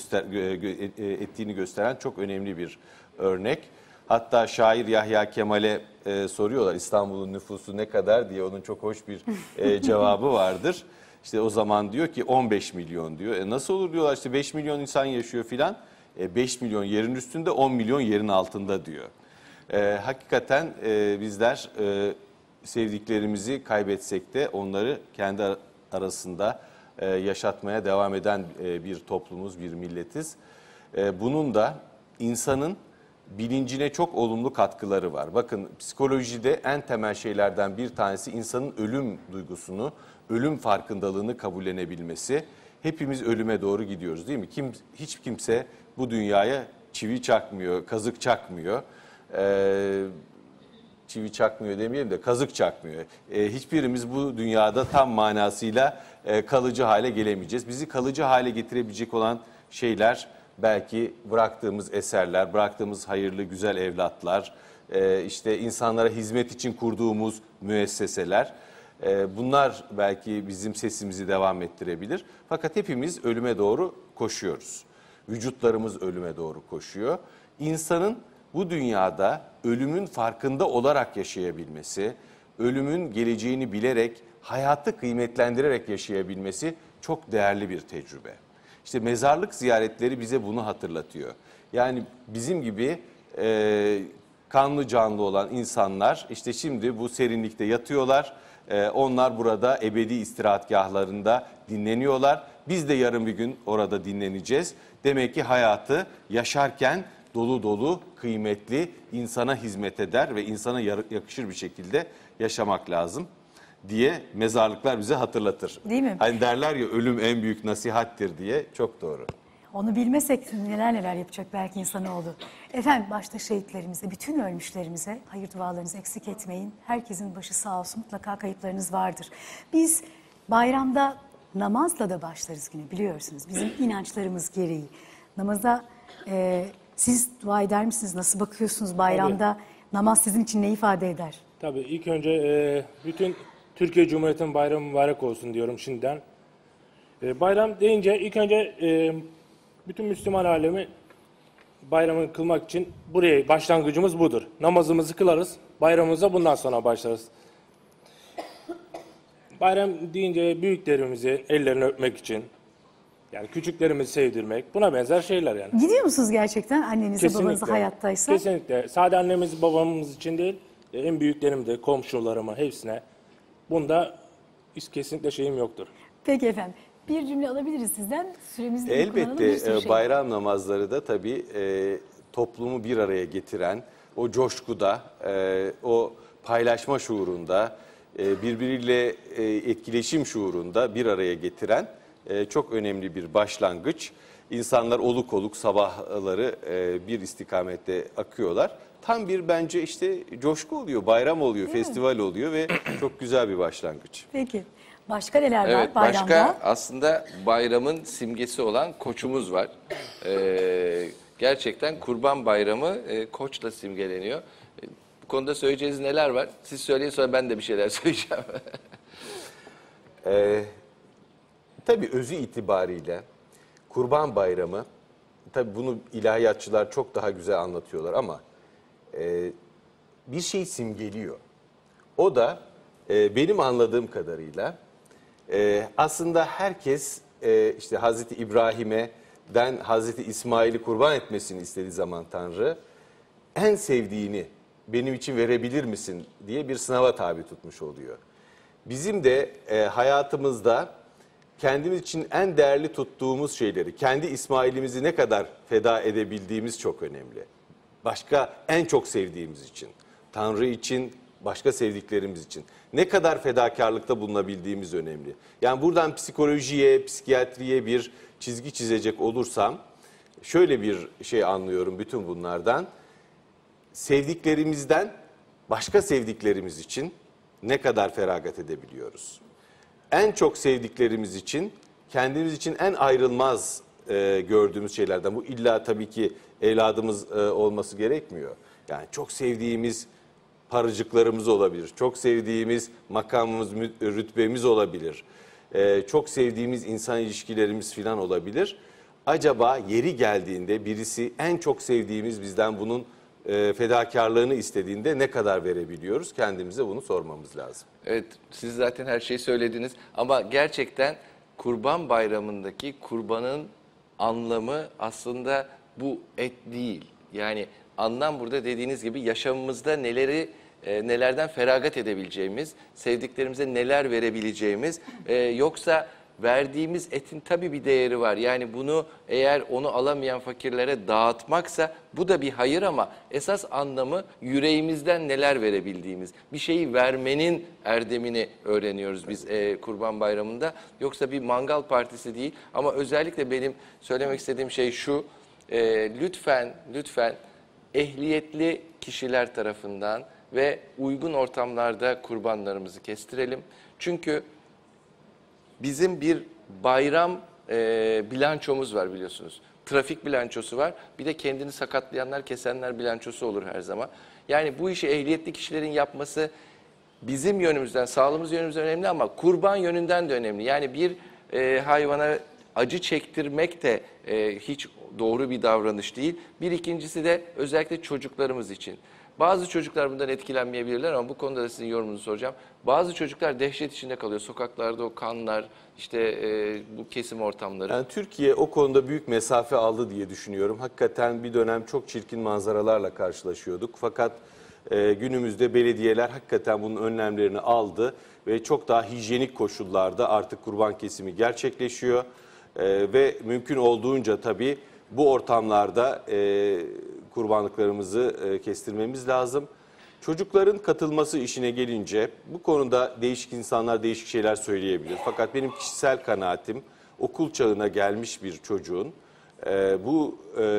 ettiğini gösteren çok önemli bir örnek. Hatta şair Yahya Kemal'e soruyorlar İstanbul'un nüfusu ne kadar diye, onun çok hoş bir cevabı vardır. İşte o zaman diyor ki 15 milyon diyor. Nasıl olur diyorlar, işte 5 milyon insan yaşıyor filan. 5 milyon yerin üstünde, 10 milyon yerin altında diyor. Hakikaten bizler sevdiklerimizi kaybetsek de onları kendi arasında yaşatmaya devam eden bir toplumuz, bir milletiz. Bunun da insanın bilincine çok olumlu katkıları var. Bakın psikolojide en temel şeylerden bir tanesi insanın ölüm duygusunu, ölüm farkındalığını kabullenebilmesi. hepimiz ölüme doğru gidiyoruz değil mi? Hiç kimse bu dünyaya çivi çakmıyor, kazık çakmıyor. Çivi çakmıyor demeyelim de kazık çakmıyor. Hiçbirimiz bu dünyada tam manasıyla kalıcı hale gelemeyeceğiz. Bizi kalıcı hale getirebilecek olan şeyler belki bıraktığımız eserler, bıraktığımız hayırlı güzel evlatlar, işte insanlara hizmet için kurduğumuz müesseseler. Bunlar belki bizim sesimizi devam ettirebilir. Fakat hepimiz ölüme doğru koşuyoruz. Vücutlarımız ölüme doğru koşuyor. İnsanın bu dünyada ölümün farkında olarak yaşayabilmesi, ölümün geleceğini bilerek, hayatı kıymetlendirerek yaşayabilmesi çok değerli bir tecrübe. İşte mezarlık ziyaretleri bize bunu hatırlatıyor. Yani bizim gibi kanlı canlı olan insanlar işte şimdi bu serinlikte yatıyorlar. Onlar burada ebedi istirahatgahlarında dinleniyorlar. Biz de yarın bir gün orada dinleneceğiz. Demek ki hayatı yaşarken dolu dolu, kıymetli, insana hizmet eder ve insana yakışır bir şekilde yaşamak lazım diye mezarlıklar bize hatırlatır. Değil mi? Hani derler ya ölüm en büyük nasihattir diye, çok doğru. Onu bilmesek neler neler yapacak belki insanoğlu. Efendim başta şehitlerimize, bütün ölmüşlerimize hayır dualarınızı eksik etmeyin. Herkesin başı sağ olsun, mutlaka kayıplarınız vardır. Biz bayramda namazla da başlarız güne, biliyorsunuz. Bizim inançlarımız gereği. Namaza siz dua eder misiniz? Nasıl bakıyorsunuz bayramda? Namaz sizin için ne ifade eder? Tabii ilk önce bütün Türkiye Cumhuriyeti'nin bayramı mübarek olsun diyorum şimdiden. Bayram deyince ilk önce bütün Müslüman alemi bayramını kılmak için buraya başlangıcımız budur. Namazımızı kılarız, bayramımıza bundan sonra başlarız. Bayram deyince büyüklerimizin ellerini öpmek için, yani küçüklerimizi sevdirmek, buna benzer şeyler yani. Gidiyor musunuz gerçekten annenize babanıza hayattaysa? Kesinlikle. Sadece annemiz babamız için değil, en büyüklerim de, komşularıma, hepsine. Bunda kesinlikle şeyim yoktur. Peki efendim. Bir cümle alabiliriz sizden. Süremizi de kullanalım. Bir sürü Elbette şey. bayram namazları da tabii toplumu bir araya getiren, o coşkuda, o paylaşma şuurunda, birbiriyle etkileşim şuurunda bir araya getiren çok önemli bir başlangıç. İnsanlar oluk oluk sabahları bir istikamette akıyorlar. Tam bir bence işte coşku oluyor, bayram oluyor, festival oluyor ve çok güzel bir başlangıç. Peki. Başka neler var Evet, bayramda? başka aslında bayramın simgesi olan koçumuz var. Gerçekten Kurban Bayramı koçla simgeleniyor. Bu konuda söyleyeceğiniz neler var? Siz söyleyin, sonra ben de bir şeyler söyleyeceğim. Tabii özü itibariyle Kurban Bayramı, tabii bunu ilahiyatçılar çok daha güzel anlatıyorlar ama bir şey simgeliyor. O da benim anladığım kadarıyla aslında herkes işte Hazreti İbrahim'den Hazreti İsmail'i kurban etmesini istediği zaman Tanrı en sevdiğini benim için verebilir misin diye bir sınava tabi tutmuş oluyor. Bizim de hayatımızda kendimiz için en değerli tuttuğumuz şeyleri, kendi İsmail'imizi ne kadar feda edebildiğimiz çok önemli. Başka en çok sevdiğimiz için, Tanrı için, başka sevdiklerimiz için ne kadar fedakarlıkta bulunabildiğimiz önemli. Yani buradan psikolojiye, psikiyatriye bir çizgi çizecek olursam şöyle bir şey anlıyorum bütün bunlardan. Sevdiklerimizden başka sevdiklerimiz için ne kadar feragat edebiliyoruz? En çok sevdiklerimiz için, kendimiz için en ayrılmaz gördüğümüz şeylerden. Bu illa tabii ki evladımız olması gerekmiyor. Yani çok sevdiğimiz paracıklarımız olabilir. Çok sevdiğimiz makamımız, rütbemiz olabilir. Çok sevdiğimiz insan ilişkilerimiz falan olabilir. Acaba yeri geldiğinde birisi en çok sevdiğimiz bizden bunun fedakarlığını istediğinde ne kadar verebiliyoruz? Kendimize bunu sormamız lazım. Evet, siz zaten her şeyi söylediniz ama gerçekten Kurban Bayramı'ndaki kurbanın anlamı aslında bu et değil. Yani anlam burada dediğiniz gibi yaşamımızda nelerden feragat edebileceğimiz, sevdiklerimize neler verebileceğimiz, yoksa verdiğimiz etin tabii bir değeri var. Yani bunu eğer onu alamayan fakirlere dağıtmaksa bu da bir hayır ama esas anlamı yüreğimizden neler verebildiğimiz. Bir şeyi vermenin erdemini öğreniyoruz biz Kurban Bayramı'nda. Yoksa bir mangal partisi değil ama özellikle benim söylemek istediğim şey şu. Lütfen ehliyetli kişiler tarafından ve uygun ortamlarda kurbanlarımızı kestirelim. Çünkü bizim bir bayram bilançomuz var biliyorsunuz. Trafik bilançosu var. Bir de kendini sakatlayanlar, kesenler bilançosu olur her zaman. Yani bu işi ehliyetli kişilerin yapması bizim yönümüzden, sağlığımız yönümüzden önemli ama kurban yönünden de önemli. Yani bir hayvana acı çektirmek de hiç doğru bir davranış değil. Bir ikincisi de özellikle çocuklarımız için. Bazı çocuklar bundan etkilenmeyebilirler ama bu konuda da sizin yorumunuzu soracağım. Bazı çocuklar dehşet içinde kalıyor. Sokaklarda o kanlar, işte bu kesim ortamları. Yani Türkiye o konuda büyük mesafe aldı diye düşünüyorum. Hakikaten bir dönem çok çirkin manzaralarla karşılaşıyorduk. Fakat günümüzde belediyeler hakikaten bunun önlemlerini aldı ve çok daha hijyenik koşullarda artık kurban kesimi gerçekleşiyor. Ve mümkün olduğunca tabii bu ortamlarda kurbanlıklarımızı kestirmemiz lazım. Çocukların katılması işine gelince bu konuda değişik insanlar değişik şeyler söyleyebilir. Fakat benim kişisel kanaatim okul çağına gelmiş bir çocuğun bu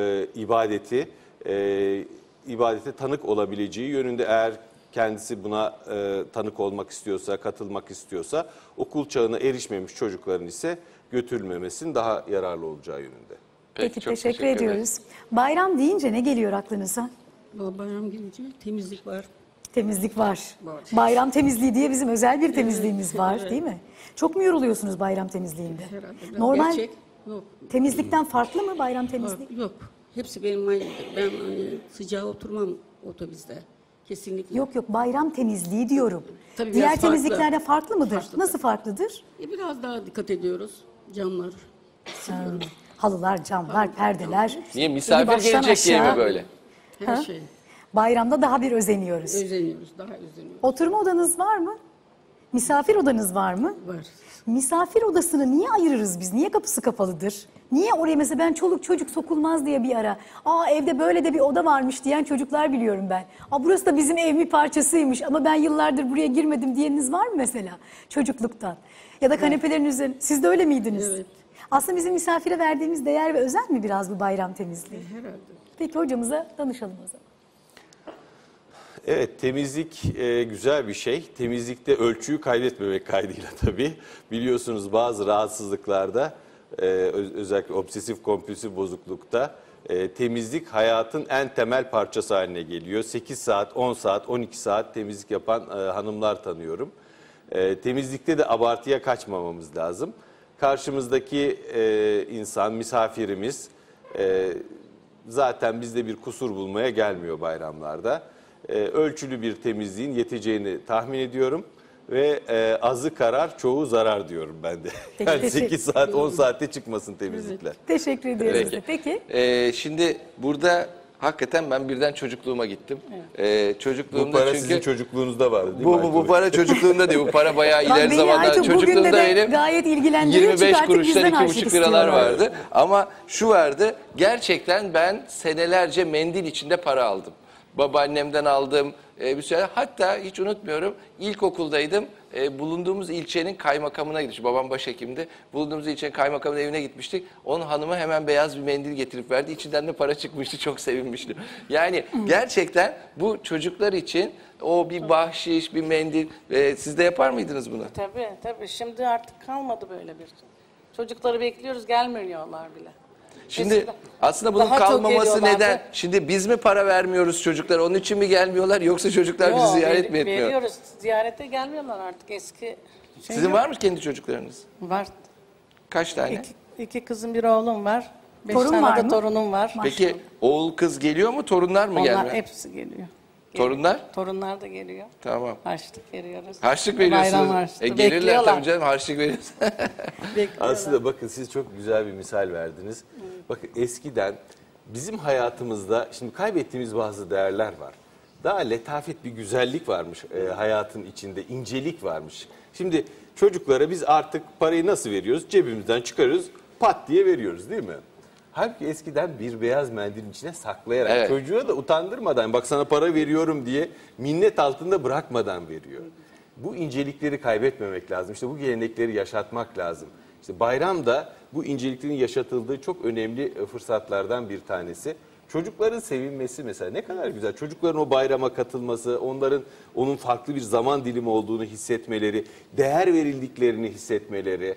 ibadete tanık olabileceği yönünde, eğer kendisi buna tanık olmak istiyorsa, katılmak istiyorsa, okul çağına erişmemiş çocukların ise götürülmemesinin daha yararlı olacağı yönünde. Peki çok teşekkür ediyoruz. Bayram deyince ne geliyor aklınıza? Bayram gelince temizlik var. Temizlik var. Var. Bayram temizliği diye bizim özel bir temizliğimiz var, değil mi? Çok mu yoruluyorsunuz bayram temizliğinde? Herhalde. Normal Gerçek yok. temizlikten farklı mı bayram temizliği? Yok. Hepsi benim aynıdır. Ben sıcağa oturmam otobüste. Kesinlikle. Yok bayram temizliği diyorum. Tabii Diğer biraz farklı. temizliklerde farklı mıdır? Farklı. Nasıl farklıdır? Biraz daha dikkat ediyoruz. Camlar siliyoruz. Halılar, camlar, perdeler. Niye Eli misafir baştan gelecek diye mi aşağı. böyle? Her şey. Bayramda daha bir özeniyoruz. Özeniyoruz. Daha özeniyoruz. Oturma odanız var mı? Misafir odanız var mı? Var. Misafir odasını niye ayırırız biz? Niye kapısı kapalıdır? Niye oraya mesela ben çoluk çocuk sokulmaz diye bir ara. Evde böyle de bir oda varmış diyen çocuklar biliyorum ben. Burası da bizim ev bir parçasıymış ama ben yıllardır buraya girmedim diyeniniz var mı mesela çocukluktan? Ya da kanepelerin üzerine. Siz de öyle miydiniz? Evet. Aslında bizim misafire verdiğimiz değer ve özen mi biraz bu bayram temizliği? Herhalde. Peki hocamıza danışalım o zaman. Evet, temizlik güzel bir şey. Temizlikte ölçüyü kaybetmemek kaydıyla tabii. Biliyorsunuz bazı rahatsızlıklarda, özellikle obsesif kompulsif bozuklukta temizlik hayatın en temel parçası haline geliyor. 8 saat, 10 saat, 12 saat temizlik yapan hanımlar tanıyorum. Temizlikte de abartıya kaçmamamız lazım. Karşımızdaki insan, misafirimiz zaten bizde bir kusur bulmaya gelmiyor bayramlarda. Ölçülü bir temizliğin yeteceğini tahmin ediyorum ve azı karar çoğu zarar diyorum ben de. Peki, Yani 8 saat 10 saatte çıkmasın temizlikler. Teşekkür ediyoruz. Peki. Peki. Şimdi burada hakikaten ben birden çocukluğuma gittim. Bu Çocukluğumda para çünkü sizin çocukluğunuzda değil mi? bu para çocukluğumda değil. Bu para bayağı Bak ileri beni zamanlar. Aytuğ bugün Çocukluğumda de benim gayet ilgilendiriyor 25 çünkü artık kuruşlar bizden 2,5 liralar istiyorlar. vardı. Ama şu vardı. Gerçekten ben senelerce mendil içinde para aldım. Babaannemden aldım. Bir süre, hatta hiç unutmuyorum, ilkokuldaydım. Bulunduğumuz ilçenin kaymakamına gitmiş. Babam başhekimdi. Bulunduğumuz ilçenin kaymakamının evine gitmiştik. Onun hanımı hemen beyaz bir mendil getirip verdi. İçinden de para çıkmıştı. Çok sevinmiştim. Yani gerçekten bu çocuklar için o bir bahşiş, bir mendil. Siz de yapar mıydınız bunu? Tabii. Şimdi artık kalmadı böyle bir. Çocukları bekliyoruz, gelmiyorlar bile. Şimdi Eskiden aslında bunun daha çok kalmaması geliyorlardı. neden? Şimdi biz mi para vermiyoruz çocuklara? Onun için mi gelmiyorlar yoksa çocuklar bizi ziyaret mi etmiyor? Veriyoruz. Ziyarete gelmiyorlar artık eski. Sizin var mı kendi çocuklarınız? Var. Kaç tane? İki kızım, bir oğlum var. 5 Torun tane var de mı? torunum var. Peki oğul kız geliyor mu? Torunlar mı Onlar gelmiyor? hepsi geliyor. Torunlar? Torunlar da geliyor. Tamam. Harçlık veriyoruz. Harçlık Bayram veriyorsunuz. harçlığı. Gelirler Bekliyorlar. tabii canım, harçlık veriyoruz. Aslında bakın siz çok güzel bir misal verdiniz. Bakın eskiden bizim hayatımızda şimdi kaybettiğimiz bazı değerler var. daha letafet, bir güzellik varmış hayatın içinde, incelik varmış. Şimdi çocuklara biz artık parayı nasıl veriyoruz? Cebimizden çıkarıyoruz, pat diye veriyoruz değil mi? Halbuki eskiden bir beyaz mendilin içine saklayarak, Evet. çocuğa da utandırmadan, bak sana para veriyorum diye minnet altında bırakmadan veriyor. Bu incelikleri kaybetmemek lazım. İşte bu gelenekleri yaşatmak lazım. İşte bayram da bu inceliklerin yaşatıldığı çok önemli fırsatlardan bir tanesi. Çocukların sevinmesi mesela ne kadar güzel. Çocukların o bayrama katılması, onun farklı bir zaman dilimi olduğunu hissetmeleri, değer verildiklerini hissetmeleri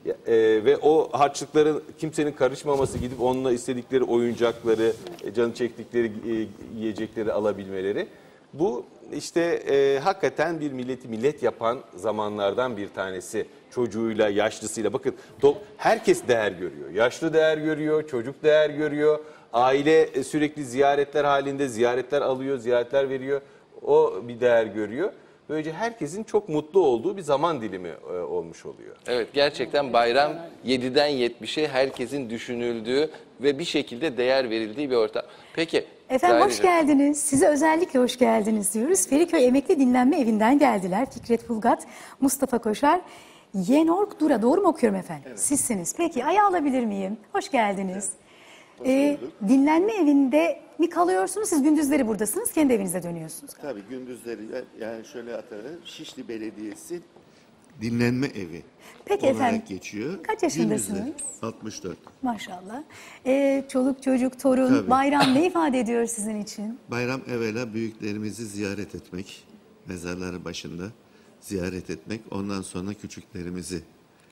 ve o harçlıkların kimsenin karışmaması, gidip onunla istedikleri oyuncakları, canı çektikleri yiyecekleri alabilmeleri. Bu işte hakikaten bir milleti millet yapan zamanlardan bir tanesi. Çocuğuyla, yaşlısıyla. Bakın herkes değer görüyor. Yaşlı değer görüyor, çocuk değer görüyor. Aile sürekli ziyaretler halinde, ziyaretler alıyor, ziyaretler veriyor. O bir değer görüyor. Böylece herkesin çok mutlu olduğu bir zaman dilimi olmuş oluyor. Evet, gerçekten bayram 7'den 70'e herkesin düşünüldüğü ve bir şekilde değer verildiği bir ortam. Peki. Efendim hoş geldiniz. Size özellikle hoş geldiniz diyoruz. Feriköy Emekli Dinlenme Evi'nden geldiler. Fikret Bulgat, Mustafa Koşar, Yenork Dura. Doğru mu okuyorum efendim? Evet. Sizsiniz. Peki ayağı alabilir miyim? Hoş geldiniz. Evet. Dinlenme evinde mi kalıyorsunuz? Siz gündüzleri buradasınız, kendi evinize dönüyorsunuz. Tabii gündüzleri, yani şöyle atarım, Şişli Belediyesi dinlenme evi. Peki olarak efendim, geçiyor. Kaç yaşındasınız? Gündüzleri, 64. Maşallah. Çoluk çocuk, torun, Tabii. bayram ne ifade ediyor sizin için? Bayram evvela büyüklerimizi ziyaret etmek, mezarları başında ziyaret etmek, ondan sonra küçüklerimizi.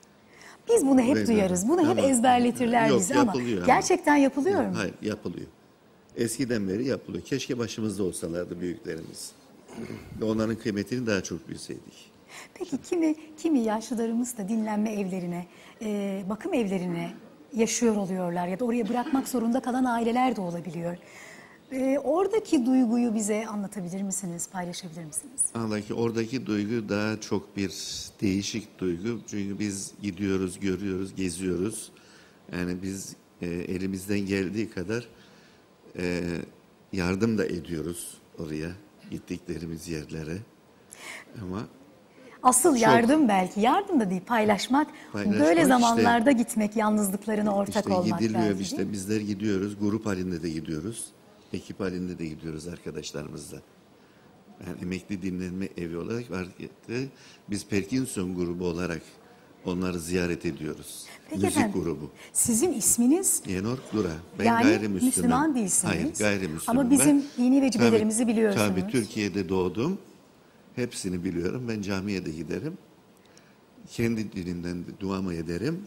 Biz bunu hep duyarız, bunu hep ezberletirler bizi ama gerçekten yapılıyor mu? Hayır, yapılıyor. Eskiden beri yapılıyor. Keşke başımızda olsalardı büyüklerimiz. Ve onların kıymetini daha çok bilseydik. Peki kimi yaşlılarımız da dinlenme evlerine, bakım evlerine yaşıyor oluyorlar ya da oraya bırakmak zorunda kalan aileler de olabiliyor. Oradaki duyguyu bize anlatabilir misiniz, paylaşabilir misiniz? Oradaki duygu daha çok bir değişik duygu. Çünkü biz gidiyoruz, görüyoruz, geziyoruz. Yani biz elimizden geldiği kadar yardım da ediyoruz oraya, gittiklerimiz yerlere. Ama asıl yardım belki, yardım da değil, paylaşmak böyle zamanlarda işte, gitmek, yalnızlıklarına ortak işte olmak gidiliyor belki. İşte bizler gidiyoruz, grup halinde de gidiyoruz, ekip halinde de gidiyoruz arkadaşlarımızla. Yani emekli dinlenme evi olarak biz Parkinson grubu olarak onları ziyaret ediyoruz. Peki Müzik efendim, grubu. Sizin isminiz? Yenork Dura. Ben yani gayrimüslimim. Müslüman değilsiniz. Hayır, gayrimüslimim. Ama bizim dini vecibelerimizi biliyorsunuz. Tabii Türkiye'de doğdum. Hepsini biliyorum. Ben camiye de giderim. Kendi dilimden de duamı ederim.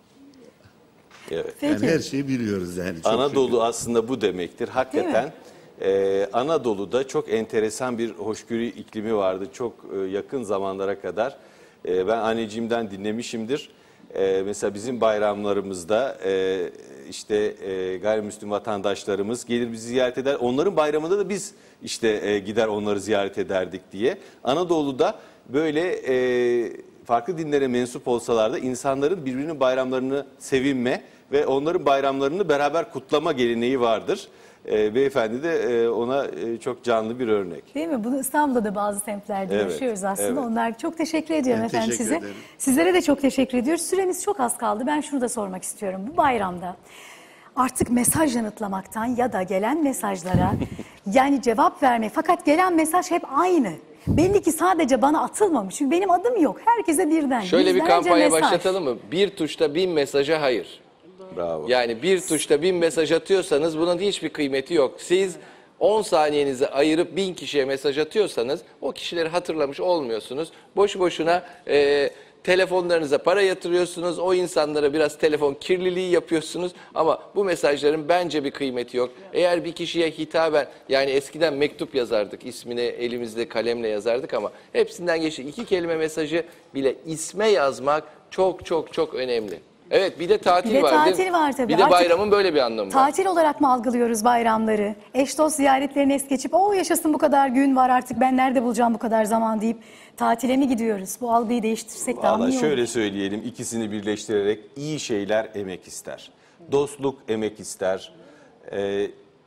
Evet. Yani her şeyi biliyoruz yani. Çok Anadolu şükür. Aslında bu demektir. Hakikaten Anadolu'da çok enteresan bir hoşgörü iklimi vardı. Çok yakın zamanlara kadar. Ben anneciğimden dinlemişimdir. Mesela bizim bayramlarımızda işte gayrimüslim vatandaşlarımız gelir bizi ziyaret eder. Onların bayramında da biz işte gider onları ziyaret ederdik diye. Anadolu'da böyle farklı dinlere mensup olsalar da insanların birbirinin bayramlarını sevinme ve onların bayramlarını beraber kutlama geleneği vardır. Beyefendi de ona çok canlı bir örnek. Değil mi? Bunu İstanbul'da da bazı semtlerde yaşıyoruz aslında. Evet. Onlar çok teşekkür ediyorum efendim teşekkür size. ederim. Sizlere de çok teşekkür ediyoruz. Süremiz çok az kaldı. Ben şunu da sormak istiyorum. Bu bayramda artık mesaj yanıtlamaktan ya da gelen mesajlara yani cevap vermek. Fakat gelen mesaj hep aynı. Belli ki sadece bana atılmamış. Çünkü benim adım yok. Herkese birden. Şöyle bir kampanya mesaj. başlatalım mı? Bir tuşta 1000 mesaja hayır. Bravo. Yani bir tuşta 1000 mesaj atıyorsanız bunun hiçbir kıymeti yok. Siz 10 saniyenizi ayırıp 1000 kişiye mesaj atıyorsanız o kişileri hatırlamış olmuyorsunuz. Boşu boşuna telefonlarınıza para yatırıyorsunuz. O insanlara biraz telefon kirliliği yapıyorsunuz. Ama bu mesajların bence bir kıymeti yok. Eğer bir kişiye hitaben, yani eskiden mektup yazardık. İsmini elimizde kalemle yazardık ama hepsinden geçti. 2 kelime mesajı bile isme yazmak çok çok çok önemli. Evet, bir de tatil var değil mi? Tatil var tabii. Bir de bayramın böyle bir anlamı var. Tatil olarak mı algılıyoruz bayramları? Eş dost ziyaretlerini es geçip o yaşasın bu kadar gün var artık ben nerede bulacağım bu kadar zaman deyip tatile mi gidiyoruz? Bu algıyı değiştirsek daha mı iyi olur? Şöyle söyleyelim, ikisini birleştirerek iyi şeyler emek ister. Dostluk emek ister.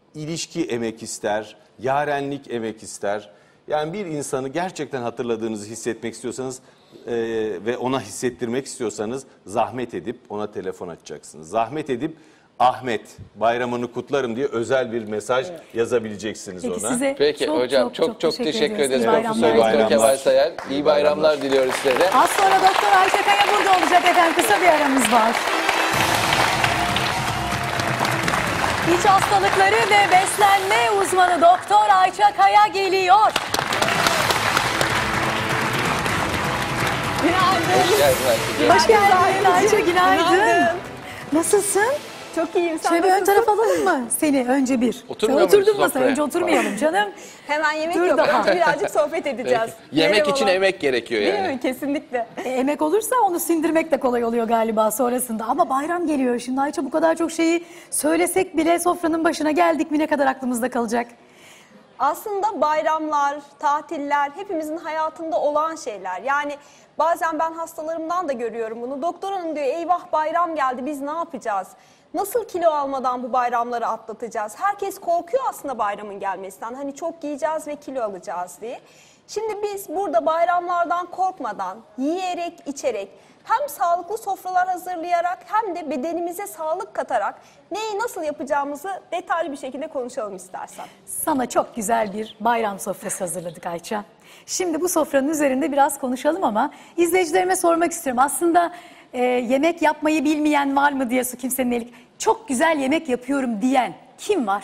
ilişki emek ister, yarenlik emek ister. Yani bir insanı gerçekten hatırladığınızı hissetmek istiyorsanız ve ona hissettirmek istiyorsanız zahmet edip ona telefon açacaksınız. Zahmet edip Ahmet bayramını kutlarım diye özel bir mesaj yazabileceksiniz Peki, ona. size Peki hocam çok teşekkür ederiz. İyi Profesör bayramlar. Doktor Kemal Sayar. İyi bayramlar diliyoruz size de. Az sonra Doktor Ayça Kaya burada olacak efendim. Kısa bir aramız var. İç hastalıkları ve beslenme uzmanı Doktor Ayça Kaya geliyor. Hoş geldin Ayça. Hoş geldin Ayça, günaydın. Nasılsın? Çok iyiyim. Sen Şöyle bir ön nasılsın? taraf alalım mı? Seni önce bir. Oturmuyor Sen oturdun muyuz masaya, sofraya? önce oturmayalım canım. Hemen yemek Dur yok. daha. Önce birazcık sohbet edeceğiz. Yemek Merhabalar. için emek gerekiyor Değil yani. mi? Kesinlikle. Emek olursa onu sindirmek de kolay oluyor galiba sonrasında. Ama bayram geliyor şimdi Ayça, bu kadar çok şeyi söylesek bile sofranın başına geldik mi ne kadar aklımızda kalacak? Aslında bayramlar, tatiller hepimizin hayatında olan şeyler. Yani bazen ben hastalarımdan da görüyorum bunu. Doktor hanım diyor, eyvah bayram geldi, biz ne yapacağız? Nasıl kilo almadan bu bayramları atlatacağız? Herkes korkuyor aslında bayramın gelmesinden. Hani çok yiyeceğiz ve kilo alacağız diye. Şimdi biz burada bayramlardan korkmadan, yiyerek, içerek, hem sağlıklı sofralar hazırlayarak hem de bedenimize sağlık katarak neyi nasıl yapacağımızı detaylı bir şekilde konuşalım istersen. Sana çok güzel bir bayram sofrası hazırladık Ayça. Şimdi bu sofranın üzerinde biraz konuşalım ama izleyicilerime sormak istiyorum. Aslında yemek yapmayı bilmeyen var mı diye kimsenin eli... Çok güzel yemek yapıyorum diyen kim var?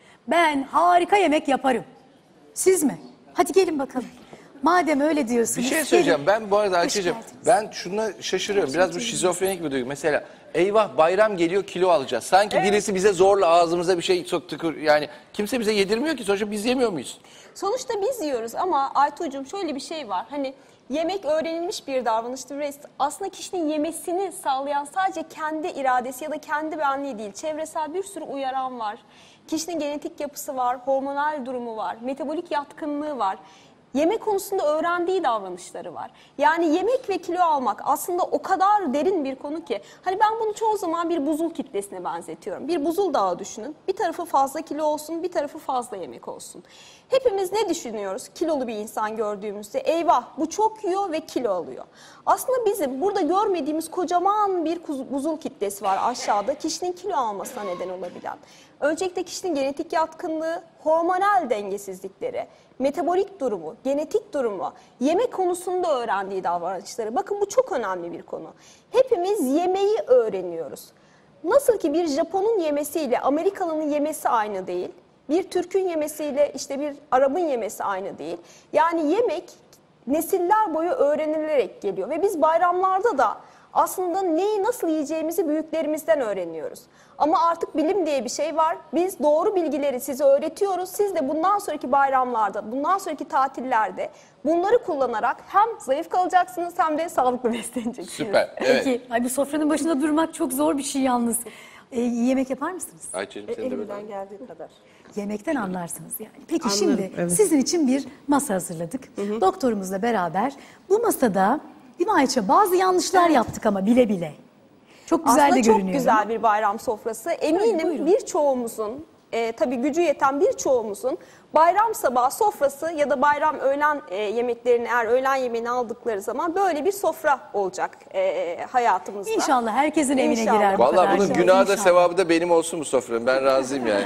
Ben harika yemek yaparım. Siz mi? Hadi gelin bakalım. Madem öyle diyorsunuz. Bir şey gelin. söyleyeceğim. Ben bu arada Hoş Ayça'cığım, geldiniz. ben şuna şaşırıyorum. Biraz bu şizofrenik bir duygu. Mesela eyvah bayram geliyor, kilo alacağız. Sanki birisi bize zorla ağzımıza bir şey soktu. Yani kimse bize yedirmiyor ki. Sonuçta biz yemiyor muyuz? Sonuçta biz yiyoruz ama Aytuğcuğum şöyle bir şey var. Hani yemek öğrenilmiş bir davranıştır ve aslında kişinin yemesini sağlayan sadece kendi iradesi ya da kendi benliği değil. Çevresel bir sürü uyaran var. Kişinin genetik yapısı var, hormonal durumu var, metabolik yatkınlığı var. Yemek konusunda öğrendiği davranışları var. Yani yemek ve kilo almak aslında o kadar derin bir konu ki. Hani ben bunu çoğu zaman bir buzul kitlesine benzetiyorum. Bir buzul dağı düşünün. Bir tarafı fazla kilo olsun, bir tarafı fazla yemek olsun. Hepimiz ne düşünüyoruz kilolu bir insan gördüğümüzde? Eyvah bu çok yiyor ve kilo alıyor. Aslında bizim burada görmediğimiz kocaman bir buzul kitlesi var aşağıda. Kişinin kilo almasına neden olabilen. Öncelikle kişinin genetik yatkınlığı, hormonal dengesizlikleri, metabolik durumu, genetik durumu, yemek konusunda öğrendiği davranışları. Bakın bu çok önemli bir konu. Hepimiz yemeği öğreniyoruz. Nasıl ki bir Japon'un yemesiyle Amerikalı'nın yemesi aynı değil. Bir Türk'ün yemesiyle işte bir Arap'ın yemesi aynı değil. Yani yemek nesiller boyu öğrenilerek geliyor. Ve biz bayramlarda da aslında neyi nasıl yiyeceğimizi büyüklerimizden öğreniyoruz. Ama artık bilim diye bir şey var. Biz doğru bilgileri size öğretiyoruz. Siz de bundan sonraki bayramlarda, bundan sonraki tatillerde bunları kullanarak hem zayıf kalacaksınız hem de sağlıklı besleneceksiniz. Süper. Evet. Peki, ay bu sofranın başında durmak çok zor bir şey yalnız. İyi yemek yapar mısınız? Ayça'cığım sen de böyle. Elimden geldiği kadar. Yemekten anlarsınız yani. Peki Anlarım, şimdi evet. sizin için bir masa hazırladık. Doktorumuzla beraber bu masada değil mi Ayça bazı yanlışlar yaptık ama bile bile. Çok güzel Aslında de çok görünüyor. güzel bir bayram sofrası. Eminim buyurun. birçoğumuzun, tabii gücü yeten birçoğumuzun bayram sabahı sofrası ya da bayram öğlen yemeklerini eğer öğlen yemeğini aldıkları zaman böyle bir sofra olacak hayatımızda. İnşallah herkesin evine İnşallah. girer bu kadar Vallahi bunun şey. günahı da İnşallah. sevabı da benim olsun bu sofranın. Ben razıyım yani.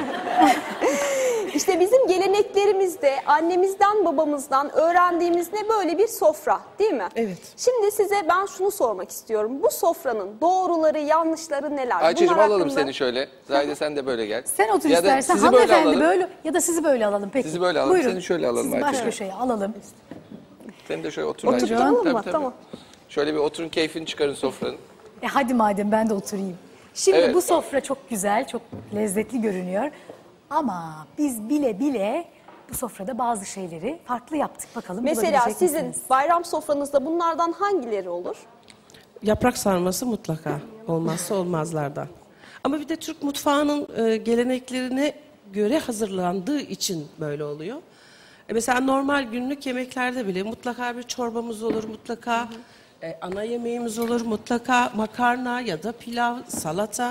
İşte bizim geleneklerimizde annemizden babamızdan öğrendiğimiz ne böyle bir sofra değil mi? Evet. Şimdi size ben şunu sormak istiyorum. Bu sofranın doğruları yanlışları neler? Ayça'cığım Bunlar alalım hakkında- seni şöyle. Zahide sen de böyle gel. Sen otur Ya da istersen sizi böyle hanımefendi alalım. böyle ya da sizi böyle alalım peki. Sizi böyle alalım, Buyurun. seni şöyle alalım Sizi baş Ayça. köşeye alalım. Sen de şöyle otur. Oturun. Ayça'cığım. Tamam Tabii, mı? tabii. Tamam. Şöyle bir oturun keyfini çıkarın sofranın. Hadi madem ben de oturayım. Şimdi Evet. bu sofra çok güzel, çok lezzetli görünüyor. Ama biz bile bile bu sofrada bazı şeyleri farklı yaptık. Bakalım Mesela bulabilecek sizin misiniz? bayram sofranızda bunlardan hangileri olur? Yaprak sarması mutlaka olmazsa olmazlardan. Ama bir de Türk mutfağının geleneklerine göre hazırlandığı için böyle oluyor. Mesela normal günlük yemeklerde bile mutlaka bir çorbamız olur, mutlaka Ana yemeğimiz olur mutlaka makarna ya da pilav, salata.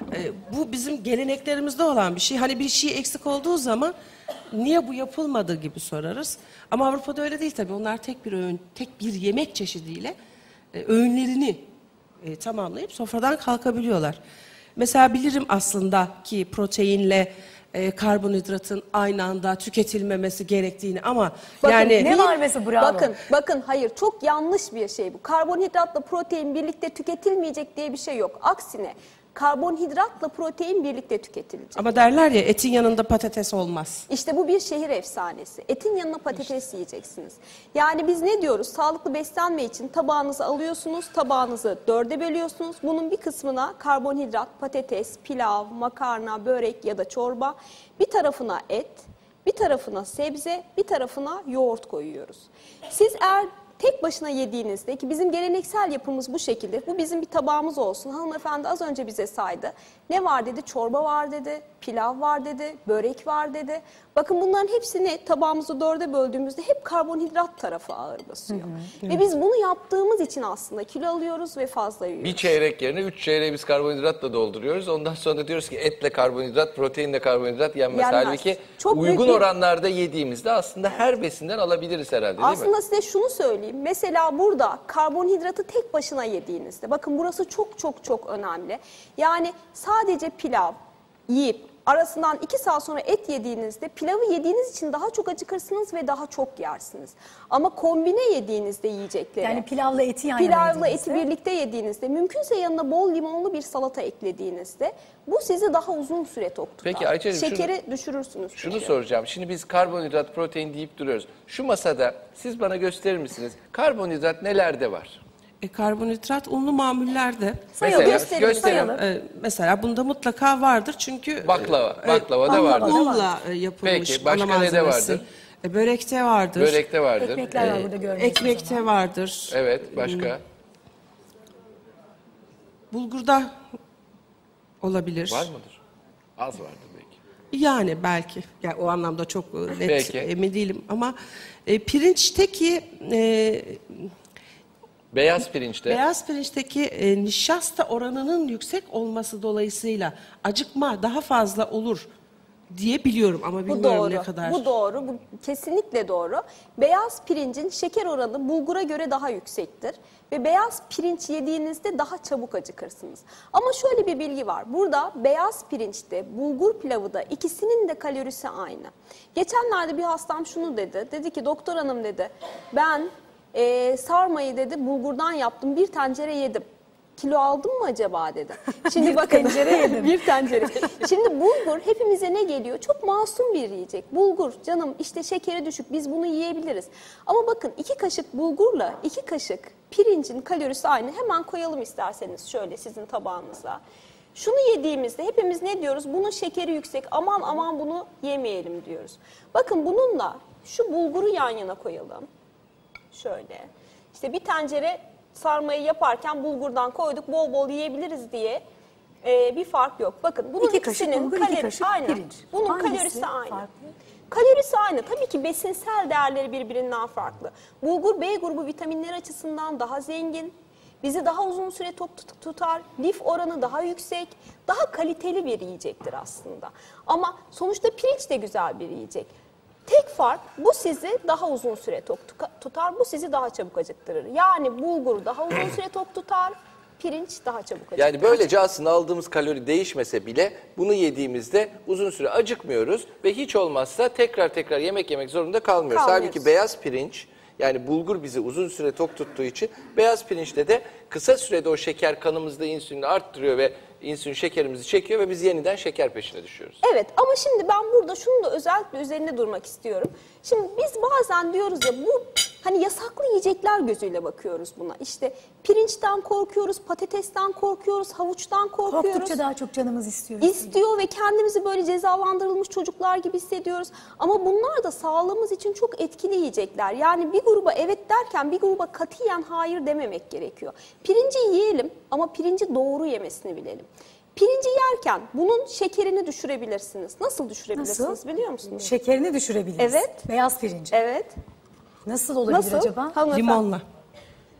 Bu bizim geleneklerimizde olan bir şey. Hani bir şey eksik olduğu zaman niye bu yapılmadı gibi sorarız. Ama Avrupa'da öyle değil tabii. Onlar tek bir öğün, tek bir yemek çeşidiyle öğünlerini tamamlayıp sofradan kalkabiliyorlar. Mesela bilirim aslında ki proteinle karbonhidratın aynı anda tüketilmemesi gerektiğini ama Bakın, yani Ne var mesela bravo. Bakın hayır, çok yanlış bir şey bu. Karbonhidratla protein birlikte tüketilmeyecek diye bir şey yok. Aksine karbonhidratla protein birlikte tüketilecek. ama derler ya etin yanında patates olmaz. İşte bu bir şehir efsanesi. Etin yanına patates yiyeceksiniz. Yani biz ne diyoruz? Sağlıklı beslenme için tabağınızı alıyorsunuz, tabağınızı 4'e bölüyorsunuz. Bunun bir kısmına karbonhidrat, patates, pilav, makarna, börek ya da çorba, bir tarafına et, bir tarafına sebze, bir tarafına yoğurt koyuyoruz. Siz eğer tek başına yediğinizde, ki bizim geleneksel yapımız bu şekilde, bu bizim bir tabağımız olsun. Hanımefendi az önce bize saydı. Ne var dedi? Çorba var dedi, pilav var dedi, börek var dedi. Bakın bunların hepsini tabağımızı 4'e böldüğümüzde hep karbonhidrat tarafı ağır basıyor. Ve biz bunu yaptığımız için aslında kilo alıyoruz ve fazla yiyoruz. Bir çeyrek yerine 3 çeyreği biz karbonhidratla dolduruyoruz. Ondan sonra da diyoruz ki etle karbonhidrat, proteinle karbonhidrat yenmez. Yenmez. Halbuki Çok büyük uygun bir- oranlarda yediğimizde aslında her besinden alabiliriz herhalde, değil mi? Aslında size şunu söyleyeyim. Mesela burada karbonhidratı tek başına yediğinizde, bakın burası çok önemli. Yani sadece pilav yiyip arasından 2 saat sonra et yediğinizde pilavı yediğiniz için daha çok acıkırsınız ve daha çok yersiniz. Ama kombine yediğinizde yiyecekleri, Yani pilavla eti yan yana pilavla yediğinizde. eti birlikte yediğinizde, mümkünse yanına bol limonlu bir salata eklediğinizde bu sizi daha uzun süre tok tutar. Peki Ayça'cığım, Şekeri düşürürsünüz. Şunu çünkü. soracağım. Şimdi biz karbonhidrat, protein deyip duruyoruz. Şu masada siz bana gösterir misiniz? Karbonhidrat nelerde var? Karbonhidrat unlu mamullerde. Sayalım, Mesela, gösterin. Mesela bunda mutlaka vardır çünkü Baklava. Baklava da vardır. unla yapılmış Peki, başka ana nede malzemesi. vardır? Börekte vardır. Börekte vardır. Ekmekler var burada gördüğünüz Ekmekte vardır. Evet, başka? Bulgurda olabilir. Var mıdır? Az vardır belki. Yani belki. Yani o anlamda çok net Peki. emin değilim ama pirinçteki Beyaz pirinçte. beyaz pirinçteki nişasta oranının yüksek olması dolayısıyla acıkma daha fazla olur diye biliyorum ama Bu bilmiyorum doğru. ne kadar. Bu doğru. Bu kesinlikle doğru. Beyaz pirincin şeker oranı bulgura göre daha yüksektir ve beyaz pirinç yediğinizde daha çabuk acıkırsınız. Ama şöyle bir bilgi var. Burada beyaz pirinçte, bulgur pilavı da ikisinin de kalorisi aynı. Geçenlerde bir hastam şunu dedi. Dedi ki doktor hanım dedi, ben sarmayı dedi bulgurdan yaptım, bir tencere yedim. Kilo aldın mı acaba dedi. Şimdi bakın tencere yedim. bir tencere. Şimdi bulgur hepimize ne geliyor? Çok masum bir yiyecek. Bulgur canım işte şekeri düşük, biz bunu yiyebiliriz. Ama bakın 2 kaşık bulgurla 2 kaşık pirincin kalorisi aynı. Hemen koyalım isterseniz şöyle sizin tabağınıza. Şunu yediğimizde hepimiz ne diyoruz? Bunun şekeri yüksek, aman bunu yemeyelim diyoruz. Bakın bununla şu bulguru yan yana koyalım. Şöyle. İşte bir tencere sarmayı yaparken bulgurdan koyduk, bol bol yiyebiliriz diye bir fark yok. Bakın bunun 2 kaşık ikisinin bulgur, 2 kaşık aynı. pirinç. Bunun Hangisi kalorisi aynı. farklı? Kalorisi aynı. Tabii ki besinsel değerleri birbirinden farklı. Bulgur B grubu vitaminler açısından daha zengin. Bizi daha uzun süre tok tutar. Lif oranı daha yüksek. Daha kaliteli bir yiyecektir aslında. Ama sonuçta pirinç de güzel bir yiyecek. Tek fark bu sizi daha uzun süre tok tutar, bu sizi daha çabuk acıktırır. Yani bulgur daha uzun süre tok tutar, pirinç daha çabuk acıktırır. Yani böylece aslında aldığımız kalori değişmese bile bunu yediğimizde uzun süre acıkmıyoruz ve hiç olmazsa tekrar yemek zorunda kalmıyoruz. Halbuki beyaz pirinç, yani bulgur bizi uzun süre tok tuttuğu için beyaz pirinçte de kısa sürede o şeker kanımızda insülini arttırıyor ve insülin şekerimizi çekiyor ve biz yeniden şeker peşine düşüyoruz. Evet ama şimdi ben burada şunu da özellikle üzerine durmak istiyorum. Şimdi biz bazen diyoruz ya bu hani yasaklı yiyecekler gözüyle bakıyoruz buna. İşte pirinçten korkuyoruz, patatesten korkuyoruz, havuçtan korkuyoruz. Korktukça daha çok canımız istiyor. İstiyor ve kendimizi böyle cezalandırılmış çocuklar gibi hissediyoruz. Ama bunlar da sağlığımız için çok etkili yiyecekler. Yani bir gruba evet derken bir gruba katiyen hayır dememek gerekiyor. Pirinci yiyelim ama pirinci doğru yemesini bilelim. Pirinci yerken bunun şekerini düşürebilirsiniz. Nasıl düşürebilirsiniz Nasıl? biliyor musunuz? Şekerini düşürebiliriz. Evet. Beyaz pirinci. Evet. Nasıl olabilir Nasıl? acaba? Hanımefendi. Limonla.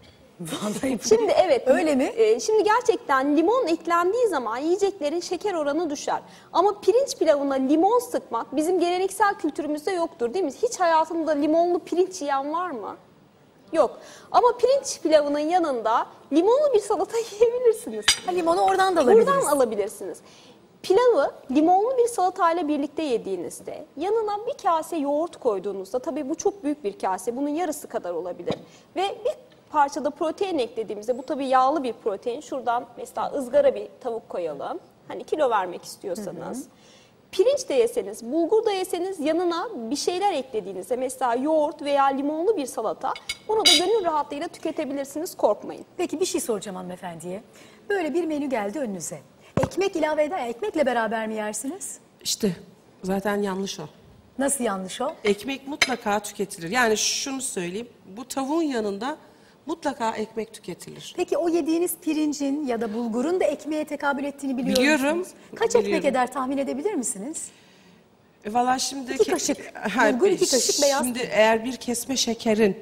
Vallahi Şimdi evet. Öyle mi? Şimdi gerçekten limon eklendiği zaman yiyeceklerin şeker oranı düşer. Ama pirinç pilavına limon sıkmak bizim geleneksel kültürümüzde yoktur değil mi? Hiç hayatında limonlu pirinç yiyen var mı? Yok. Ama pirinç pilavının yanında limonlu bir salata yiyebilirsiniz. Limonu oradan da alabiliriz. Buradan alabilirsiniz. Pilavı limonlu bir salatayla birlikte yediğinizde, yanına bir kase yoğurt koyduğunuzda, tabii bu çok büyük bir kase, bunun yarısı kadar olabilir. Ve bir parçada protein eklediğimizde, bu tabii yağlı bir protein, şuradan mesela ızgara bir tavuk koyalım. Hani kilo vermek istiyorsanız. Pirinç de yeseniz, bulgur da yeseniz, yanına bir şeyler eklediğinizde, mesela yoğurt veya limonlu bir salata, bunu da gönül rahatlığıyla tüketebilirsiniz, korkmayın. Peki bir şey soracağım hanımefendiye. Böyle bir menü geldi önünüze. Ekmek ilave eder, ekmekle beraber mi yersiniz? İşte zaten yanlış o. Nasıl yanlış o? Ekmek mutlaka tüketilir. Yani şunu söyleyeyim, bu tavuğun yanında mutlaka ekmek tüketilir. Peki o yediğiniz pirincin ya da bulgurun da ekmeğe tekabül ettiğini biliyor Biliyorum, musunuz? Kaç ekmek biliyorum. eder tahmin edebilir misiniz? Valla şimdi... 2 kaşık bulgur, 2 kaşık beyaz. Şimdi eğer bir kesme şekerin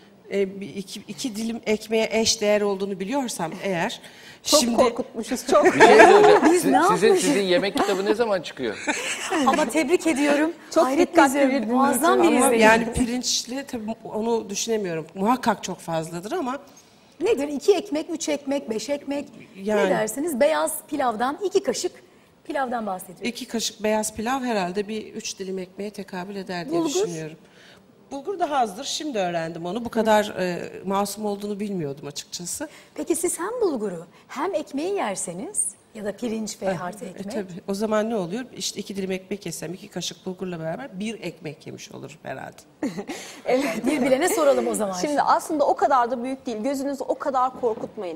iki dilim ekmeğe eş değer olduğunu biliyorsam eğer... Çok korkutmuşuz, çok. Bir şey söyleyeceğim. Biz ne yapmışız? Sizin yemek kitabı ne zaman çıkıyor? Ama tebrik ediyorum. Çok Hayret dikkatli bizi, bir muazzam bir Ama izleyici. yani pirinçli tabii onu düşünemiyorum. Muhakkak çok fazladır ama... Nedir? 2 ekmek, 3 ekmek, 5 ekmek ne Yani. dersiniz? Beyaz pilavdan 2 kaşık pilavdan bahsediyoruz. 2 kaşık beyaz pilav herhalde bir 3 dilim ekmeğe tekabül eder diye Bulgur? düşünüyorum. Bulgur daha azdır. Şimdi öğrendim onu. Bu kadar masum olduğunu bilmiyordum açıkçası. Peki siz hem bulguru hem ekmeği yerseniz ya da pirinç ve artı ekmek. Tabii. O zaman ne oluyor? İşte 2 dilim ekmek yesem 2 kaşık bulgurla beraber 1 ekmek yemiş olurum herhalde. Evet. Bir bilene soralım o zaman. Şimdi aslında o kadar da büyük değil. Gözünüzü o kadar korkutmayın.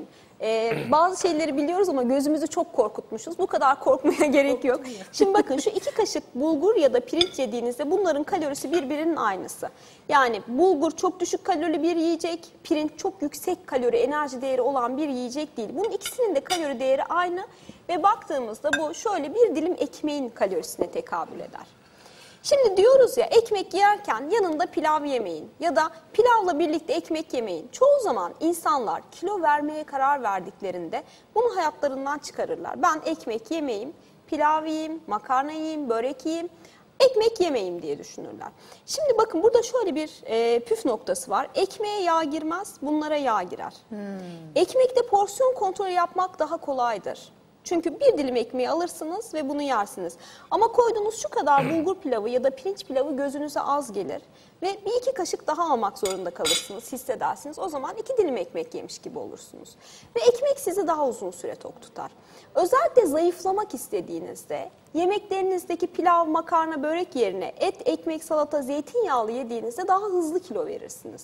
Bazı şeyleri biliyoruz ama gözümüzü çok korkutmuşuz. Bu kadar korkmaya gerek yok. Şimdi bakın şu 2 kaşık bulgur ya da pirinç yediğinizde bunların kalorisi birbirinin aynısı. Yani bulgur çok düşük kalorili bir yiyecek, pirinç çok yüksek kalori, enerji değeri olan bir yiyecek değil. Bunun ikisinin de kalori değeri aynı ve baktığımızda bu şöyle bir dilim ekmeğin kalorisine tekabül eder. Şimdi diyoruz ya ekmek yerken yanında pilav yemeyin ya da pilavla birlikte ekmek yemeyin. Çoğu zaman insanlar kilo vermeye karar verdiklerinde bunu hayatlarından çıkarırlar. Ben ekmek yemeyeyim, pilav yiyeyim, makarna yiyeyim, börek yiyeyim, ekmek yemeyeyim diye düşünürler. Şimdi bakın burada şöyle bir püf noktası var. Ekmeğe yağ girmez, bunlara yağ girer. Ekmekte porsiyon kontrolü yapmak daha kolaydır. Çünkü bir dilim ekmeği alırsınız ve bunu yersiniz. Ama koyduğunuz şu kadar bulgur pilavı ya da pirinç pilavı gözünüze az gelir. Ve bir 2 kaşık daha almak zorunda kalırsınız, hissedersiniz. O zaman 2 dilim ekmek yemiş gibi olursunuz. Ve ekmek sizi daha uzun süre tok tutar. Özellikle zayıflamak istediğinizde yemeklerinizdeki pilav, makarna, börek yerine et, ekmek, salata, zeytinyağlı yediğinizde daha hızlı kilo verirsiniz.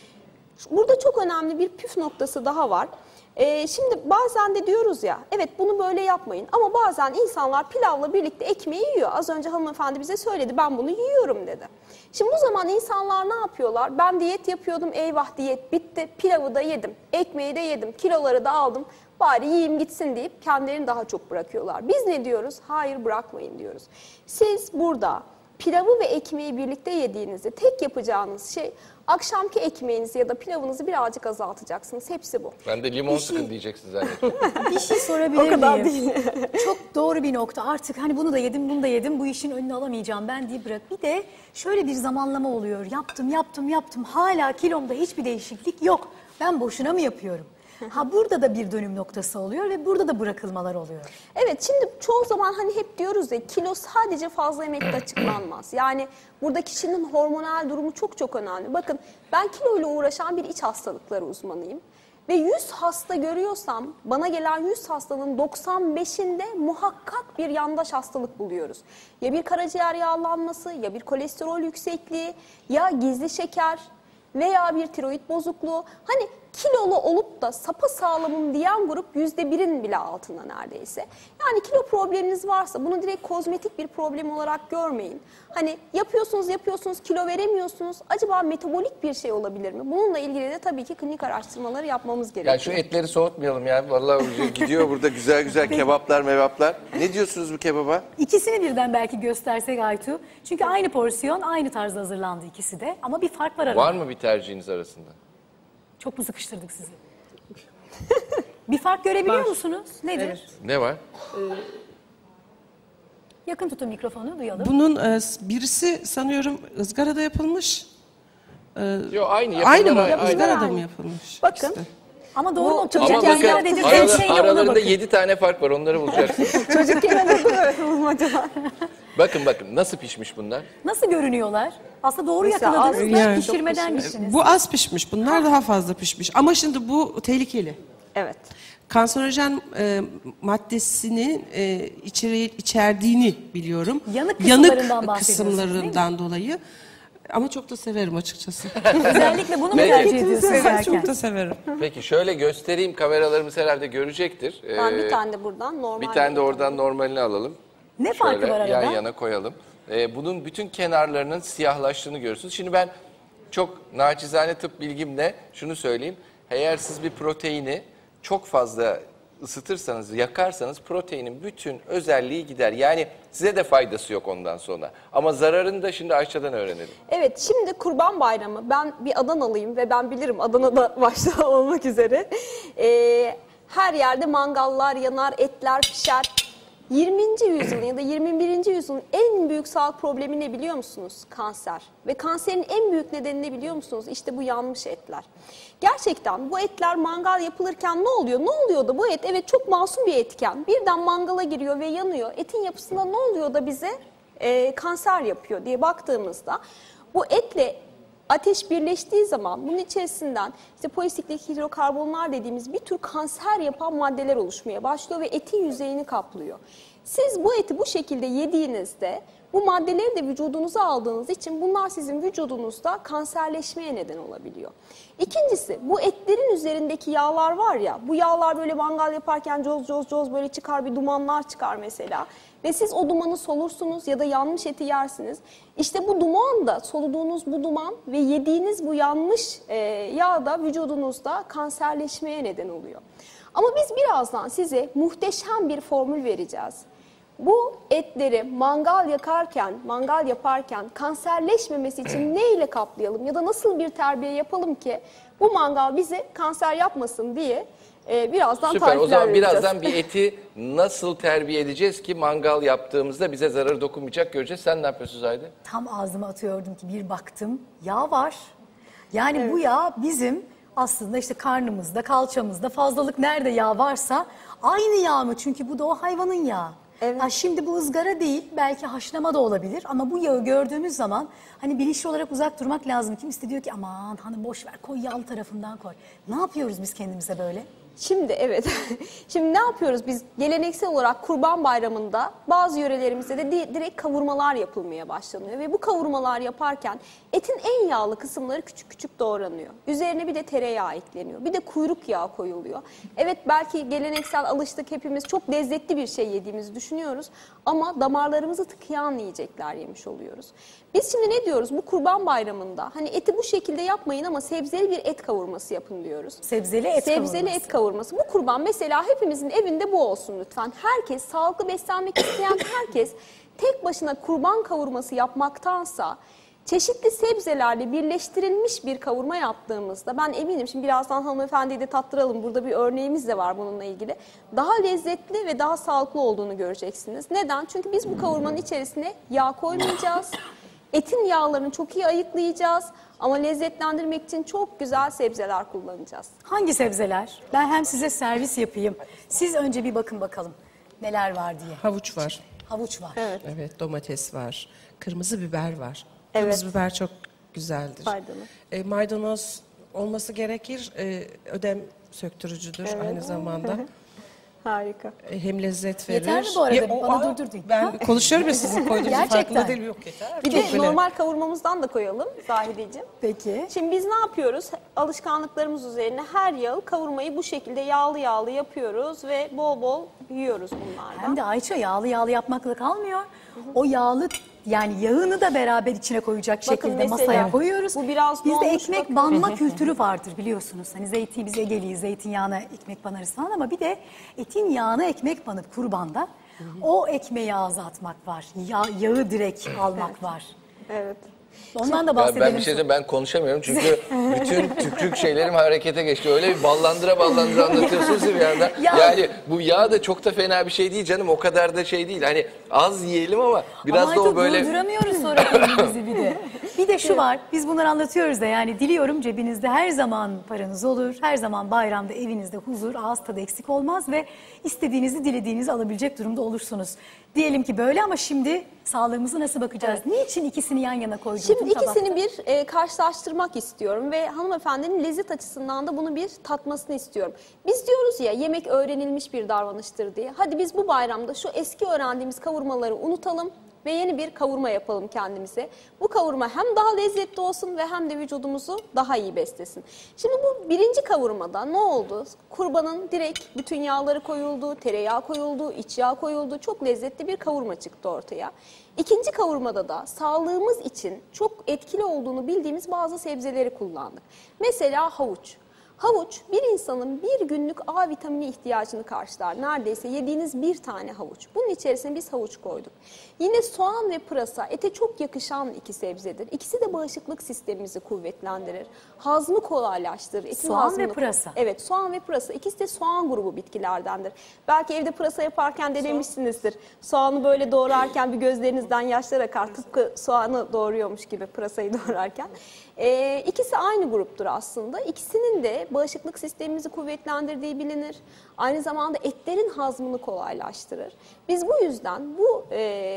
Burada çok önemli bir püf noktası daha var. Şimdi bazen de diyoruz ya, evet bunu böyle yapmayın ama bazen insanlar pilavla birlikte ekmeği yiyor. Az önce hanımefendi bize söyledi, ben bunu yiyorum dedi. Şimdi bu zaman insanlar ne yapıyorlar? Ben diyet yapıyordum, eyvah diyet bitti, pilavı da yedim, ekmeği de yedim, kiloları da aldım, bari yiyeyim gitsin deyip kendilerini daha çok bırakıyorlar. Biz ne diyoruz? Hayır, bırakmayın diyoruz. Siz burada pilavı ve ekmeği birlikte yediğinizde tek yapacağınız şey akşamki ekmeğinizi ya da pilavınızı birazcık azaltacaksınız. Hepsi bu. Ben de limon sıkın diyeceksin zannettim. Bir şey sorabilir O kadar miyim? değil. Çok doğru bir nokta. Artık hani bunu da yedim, bunu da yedim, bu işin önünü alamayacağım ben diye bırak. Bir de şöyle bir zamanlama oluyor. Yaptım. Hala kilomda hiçbir değişiklik yok. Ben boşuna mı yapıyorum? Ha, burada da bir dönüm noktası oluyor ve burada da bırakılmalar oluyor. Evet, şimdi çoğu zaman hani hep diyoruz ya, kilo sadece fazla yemekle açıklanmaz. Yani burada kişinin hormonal durumu çok önemli. Bakın, ben kiloyla uğraşan bir iç hastalıkları uzmanıyım. Ve 100 hasta görüyorsam bana gelen 100 hastanın 95'inde muhakkak bir yandaş hastalık buluyoruz. Ya bir karaciğer yağlanması, ya bir kolesterol yüksekliği, ya gizli şeker veya bir tiroid bozukluğu. Hani kilolu olup da sapasağlamım diyen grup %1'in bile altında neredeyse. Yani kilo probleminiz varsa bunu direkt kozmetik bir problem olarak görmeyin. Hani yapıyorsunuz kilo veremiyorsunuz. Acaba metabolik bir şey olabilir mi? Bununla ilgili de tabii ki klinik araştırmaları yapmamız gerekiyor. Ya şu etleri soğutmayalım ya. Vallahi gidiyor burada güzel kebaplar mevaplar. Ne diyorsunuz bu kebaba? İkisini birden belki göstersek Aytu. Çünkü aynı porsiyon, aynı tarzda hazırlandı ikisi de. Ama bir fark var arada. Var mı bir tercihiniz arasında? Çok mu sıkıştırdık sizi? Bir fark görebiliyor musunuz? Nedir? Evet. Ne var? Yakın tutun mikrofonu, duyalım. Bunun birisi sanıyorum ızgarada yapılmış. Yok, aynı. Aynı mı? Aynı. Izgarada mı yapılmış? Bakın. İşte. Ama doğru mu? Ama Çocukken bakın nedir? Her şeyle ona aralarında bakın. 7 tane fark var, onları bulacaksınız. Çocukken de acaba? bakın nasıl pişmiş bunlar? Nasıl görünüyorlar? Aslında doğru Mesela yakaladınız da yani- pişirmeden gittiniz. Bu az pişmiş. Bunlar daha fazla pişmiş. Ama şimdi bu tehlikeli. Evet. Kanserojen maddesinin içerdiğini biliyorum. Yanık kısımlarından Yanık bahsediyorsunuz, kısımlarından dolayı. Ama çok da severim açıkçası. Özellikle bunu mu Peki. tercih ediyorsunuz Evet, yerken? çok da severim. Peki şöyle göstereyim, kameralarımız herhalde görecektir. Ben bir tane de buradan normal. Bir tane de oradan normalini alalım. Ne farkı Şöyle var arada? yan yana koyalım. Bunun bütün kenarlarının siyahlaştığını görürsünüz. Şimdi ben çok naçizane tıp bilgimle şunu söyleyeyim. Eğer siz bir proteini çok fazla ısıtırsanız, yakarsanız proteinin bütün özelliği gider. Yani size de faydası yok ondan sonra. Ama zararını da şimdi Ayça'dan öğrenelim. Evet, şimdi Kurban Bayramı. Ben bir Adanalıyım ve ben bilirim Adana'da başta olmak üzere. Her yerde mangallar yanar, etler pişer. 20. yüzyılın ya da 21. yüzyılın en büyük sağlık problemi ne biliyor musunuz? Kanser. Ve kanserin en büyük nedeni ne biliyor musunuz? İşte bu yanmış etler. Gerçekten bu etler mangal yapılırken ne oluyor? Ne oluyor da bu et evet çok masum bir etken. Birden mangala giriyor ve yanıyor. Etin yapısında ne oluyor da bize kanser yapıyor diye baktığımızda bu etle ateş birleştiği zaman bunun içerisinden işte polisiklik hidrokarbonlar dediğimiz bir tür kanser yapan maddeler oluşmaya başlıyor ve etin yüzeyini kaplıyor. Siz bu eti bu şekilde yediğinizde bu maddeleri de vücudunuza aldığınız için bunlar sizin vücudunuzda kanserleşmeye neden olabiliyor. İkincisi bu etlerin üzerindeki yağlar var ya, bu yağlar böyle mangal yaparken coz böyle çıkar, bir dumanlar çıkar mesela. Ve siz o dumanı solursunuz ya da yanmış eti yersiniz. İşte bu duman da, soluduğunuz bu duman ve yediğiniz bu yanmış yağ da vücudunuzda kanserleşmeye neden oluyor. Ama biz birazdan size muhteşem bir formül vereceğiz. Bu etleri mangal yaparken kanserleşmemesi için ne ile kaplayalım ya da nasıl bir terbiye yapalım ki bu mangal bize kanser yapmasın diye birazdan Süper. tarifler O zaman vereceğiz. birazdan bir eti nasıl terbiye edeceğiz ki mangal yaptığımızda bize zararı dokunmayacak göreceğiz. Sen ne yapıyorsun Zahide? Tam ağzıma atıyordum ki bir baktım yağ var. Yani bu yağ bizim aslında işte karnımızda, kalçamızda fazlalık nerede yağ varsa aynı yağ mı? Çünkü bu da o hayvanın yağı. Evet. Ha, şimdi bu ızgara değil, belki haşlama da olabilir ama bu yağı gördüğümüz zaman hani bilinçli olarak uzak durmak lazım. Kimisi de diyor ki aman hani boş ver koy yağlı tarafından koy. Ne yapıyoruz biz kendimize böyle? Şimdi evet. Şimdi ne yapıyoruz biz geleneksel olarak Kurban Bayramı'nda bazı yörelerimizde de direkt kavurmalar yapılmaya başlanıyor. Ve bu kavurmalar yaparken etin en yağlı kısımları küçük küçük doğranıyor. Üzerine bir de tereyağı ekleniyor. Bir de kuyruk yağı koyuluyor. Evet belki geleneksel alıştık hepimiz çok lezzetli bir şey yediğimizi düşünüyoruz. Ama damarlarımızı tıkayan yiyecekler yemiş oluyoruz. Biz şimdi ne diyoruz bu Kurban Bayramı'nda hani eti bu şekilde yapmayın ama sebzeli bir et kavurması yapın diyoruz. Sebzeli et kavurması. Bu kurban mesela hepimizin evinde bu olsun lütfen. Herkes sağlıklı beslenmek isteyen herkes tek başına kurban kavurması yapmaktansa çeşitli sebzelerle birleştirilmiş bir kavurma yaptığımızda ben eminim şimdi birazdan hanımefendiyi de tattıralım. Burada bir örneğimiz de var bununla ilgili. Daha lezzetli ve daha sağlıklı olduğunu göreceksiniz. Neden? Çünkü biz bu kavurmanın içerisine yağ koymayacağız. Etin yağlarını çok iyi ayıklayacağız ama lezzetlendirmek için çok güzel sebzeler kullanacağız. Hangi sebzeler? Ben hem size servis yapayım. Siz önce bir bakın bakalım neler var diye. Havuç var. Havuç var. Evet, domates var. Kırmızı biber var. Evet. Kırmızı biber çok güzeldir. Faydalı. Maydanoz olması gerekir. Ödem söktürücüdür aynı zamanda. Harika. Hem lezzet verir. Yeter mi bu arada? Bana durdurdun. Ben konuşuyorum ya sizin koyduğunuz farkında değilim. Yok yeter. Bir de normal kavurmamızdan da koyalım Zahideciğim. Peki. Şimdi biz ne yapıyoruz? Alışkanlıklarımız üzerine her yağı kavurmayı bu şekilde yağlı yapıyoruz ve bol bol yiyoruz bunlardan. Hem de Ayça yağlı yapmakla kalmıyor. O yağlı yani yağını da beraber içine koyacak Bakın şekilde mesela, masaya koyuyoruz. bu biraz Bizde donmuş, ekmek bakın. banma kültürü vardır biliyorsunuz. Hani biz Egeliyiz, zeytinyağına ekmek banarız falan ama bir de etin yağına ekmek banıp kurbanda o ekmeği ağza atmak var. Yağı direkt almak var. Evet. Ondan da Ya bahsedelim. ben bir şey söyleyeyim, ben konuşamıyorum çünkü bütün tükürük şeylerim harekete geçti. Öyle bir ballandıra anlatıyorsunuz bir yandan. Yani bu yağ da çok da fena bir şey değil canım, o kadar da şey değil. Hani az yiyelim ama biraz ama da o böyle... durduramıyoruz sonra kendimizi bir de. Bir de şu var, biz bunları anlatıyoruz da yani diliyorum cebinizde her zaman paranız olur. Her zaman bayramda evinizde huzur, ağız tadı eksik olmaz ve istediğinizi dilediğinizi alabilecek durumda olursunuz. Diyelim ki böyle ama şimdi sağlığımızı nasıl bakacağız? Niçin ikisini yan yana koydunuz? Şimdi ikisini bir karşılaştırmak istiyorum ve hanımefendinin lezzet açısından da bunu bir tatmasını istiyorum. Biz diyoruz ya yemek öğrenilmiş bir davranıştır diye. Hadi biz bu bayramda şu eski öğrendiğimiz kavurmaları unutalım ve yeni bir kavurma yapalım kendimize. Bu kavurma hem daha lezzetli olsun ve hem de vücudumuzu daha iyi beslesin. Şimdi bu birinci kavurmada ne oldu? Kurbanın direkt bütün yağları koyuldu, tereyağı koyuldu, iç yağ koyuldu. Çok lezzetli bir kavurma çıktı ortaya. İkinci kavurmada da sağlığımız için çok etkili olduğunu bildiğimiz bazı sebzeleri kullandık. Mesela havuç. Havuç bir insanın bir günlük A vitamini ihtiyacını karşılar. Neredeyse yediğiniz bir tane havuç. Bunun içerisine biz havuç koyduk. Yine soğan ve pırasa ete çok yakışan iki sebzedir. İkisi de bağışıklık sistemimizi kuvvetlendirir. Hazmı kolaylaştırır. Etin Soğan hazmını... ve pırasa. Evet, soğan ve pırasa. İkisi de soğan grubu bitkilerdendir. Belki evde pırasa yaparken denemişsinizdir. Soğanı böyle doğrarken bir gözlerinizden yaşlar akar. Tıpkı soğanı doğruyormuş gibi pırasayı doğrarken. İkisi aynı gruptur aslında. İkisinin de bağışıklık sistemimizi kuvvetlendirdiği bilinir. Aynı zamanda etlerin hazmını kolaylaştırır. Biz bu yüzden bu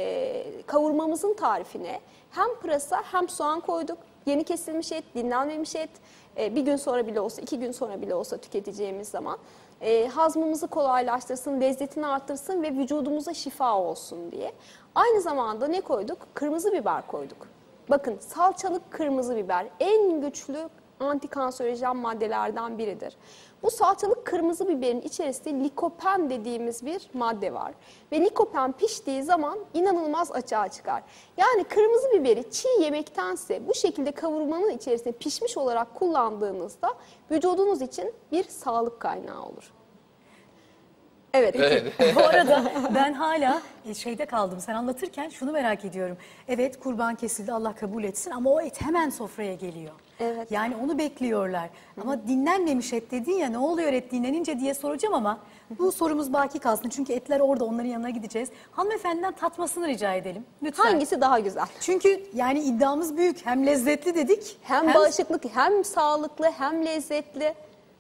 kavurmamızın tarifine hem pırasa hem soğan koyduk. Yeni kesilmiş et, dinlenmemiş et, bir gün sonra bile olsa, 2 gün sonra bile olsa tüketeceğimiz zaman hazmımızı kolaylaştırsın, lezzetini arttırsın ve vücudumuza şifa olsun diye. Aynı zamanda ne koyduk? Kırmızı biber koyduk. Bakın salçalık kırmızı biber en güçlü antikanserojen maddelerden biridir. Bu salçalık kırmızı biberin içerisinde likopen dediğimiz bir madde var. Ve likopen piştiği zaman inanılmaz açığa çıkar. Yani kırmızı biberi çiğ yemektense bu şekilde kavurmanın içerisinde pişmiş olarak kullandığınızda vücudunuz için bir sağlık kaynağı olur. Evet. Bu arada ben hala şeyde kaldım. Sen anlatırken şunu merak ediyorum. Evet kurban kesildi, Allah kabul etsin ama o et hemen sofraya geliyor. Evet. Yani onu bekliyorlar. Ama dinlenmemiş et dedin ya, ne oluyor et dinlenince diye soracağım ama bu sorumuz baki kalsın. Çünkü etler orada, onların yanına gideceğiz. Hanımefendiden tatmasını rica edelim. Lütfen. Hangisi daha güzel? Çünkü yani iddiamız büyük. Hem lezzetli dedik. Hem bağışıklık, hem sağlıklı, hem lezzetli.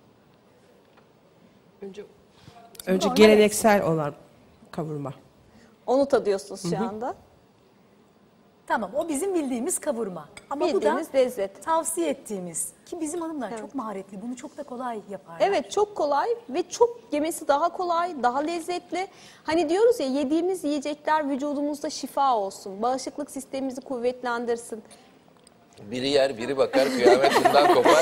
Önce geleneksel olan kavurma. Onu tadıyorsunuz şu anda. Tamam, o bizim bildiğimiz kavurma. Ama Bildiğimiz bu da lezzet. tavsiye ettiğimiz ki bizim hanımlar çok maharetli. Bunu çok da kolay yaparlar. Evet, çok kolay ve çok yemesi daha kolay, daha lezzetli. Hani diyoruz ya, yediğimiz yiyecekler vücudumuzda şifa olsun, bağışıklık sistemimizi kuvvetlendirsin. Biri yer, biri bakar, kıyamet bundan kopar.